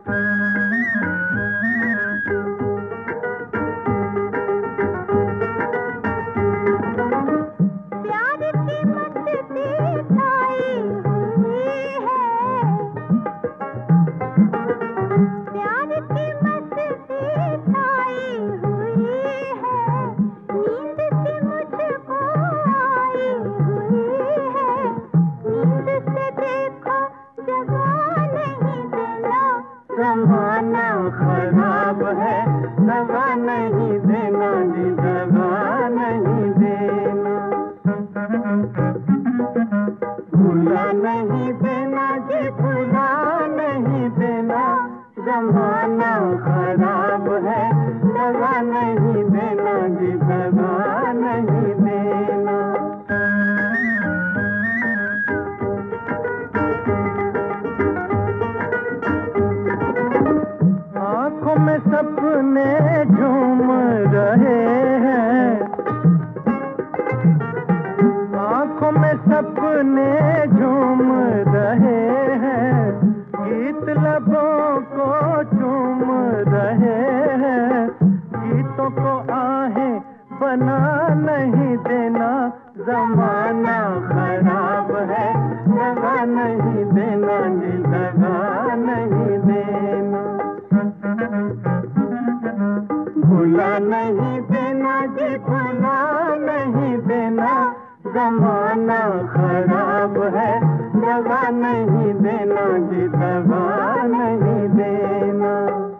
ज़माना खराब है दवा नहीं देना जी दवा नहीं देना। भुला नहीं देना जी भुला नहीं देना ज़माना खराब है दवा नहीं देना जी दवा नहीं देना। आँखों में सपने झूम रहे हैं आँखों में सपने झूम रहे हैं गीत लबों को चूम रहे हैं गीतों को आहें बना नहीं देना ज़माना खराब है दगा नहीं देना जी दगा नहीं देना। भुला नहीं देना जी भुला नहीं देना ज़माना खराब है दगा नहीं देना जी दगा नहीं देना।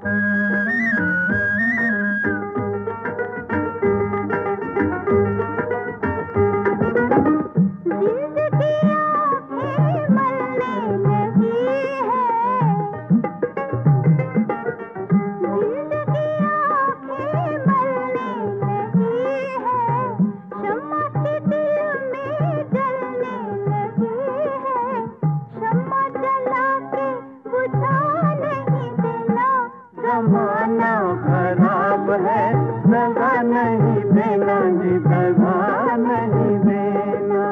ज़माना खराब है दगा नहीं देना जी दगा नहीं देना।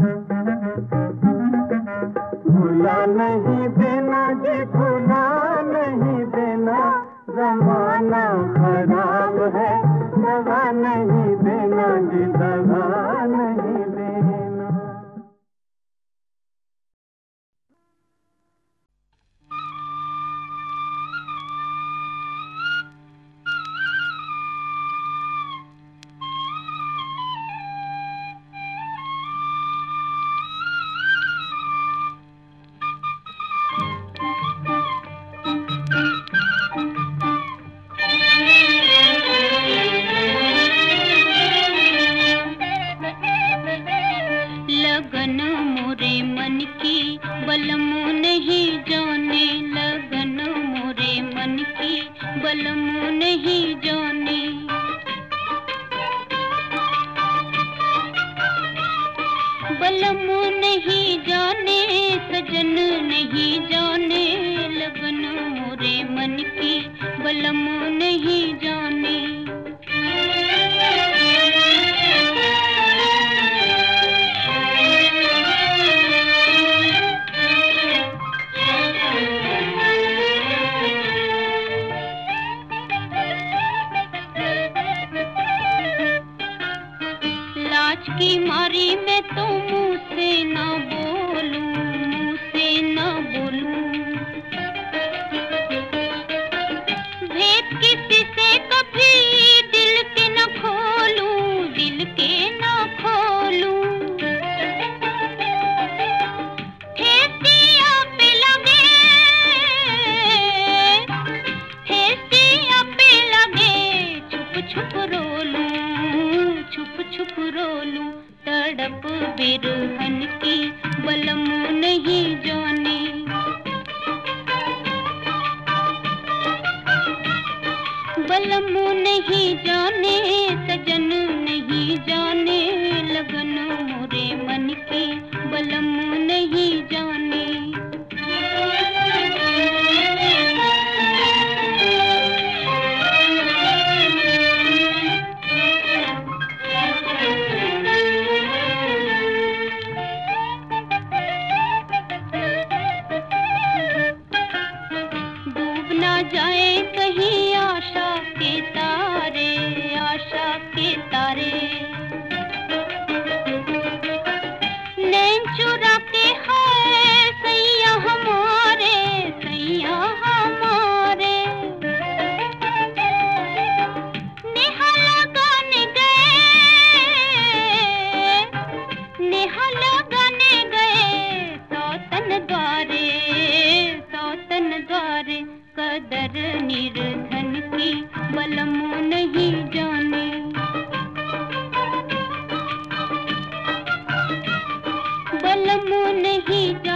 भुला नहीं देना जी भुला नहीं देना ज़माना खराब है दगा नहीं देना जी दगा नहीं देना। बलमु नहीं जाने लगन मोरे मन की, बलमु नहीं जाने। बलमु नहीं जाने सजन नहीं जाने लगन मोरे मन की, बलमु नहीं जाने। लाज की मारी मैं तो मुंह से ना बोलूं, मुंह से ना बोलूं। भेद किसी से कभी दिल के ना खोलूं, दिल के ना खोलूं। ठेस दिया पे लगे, ठेस दिया पे लगे, छुप छुप रोलूं, छुप छुप रोलूं। तड़प बिरहन की बलमु नहीं जाने। बलमु नहीं जाने सजन नहीं जाने लगन मोरे मन की, बलमु नहीं जाने। जाए कहीं आशा के तारे, आशा के तारे। नैन चुरा के है सैया हमारे, सैया हमारे। नेहा लगाने गए, नेहा लगाने गए सौतन द्वारे, सौतन द्वारे। कदर निर्धन की बलमु नहीं जाने। बलमु नहीं जाने।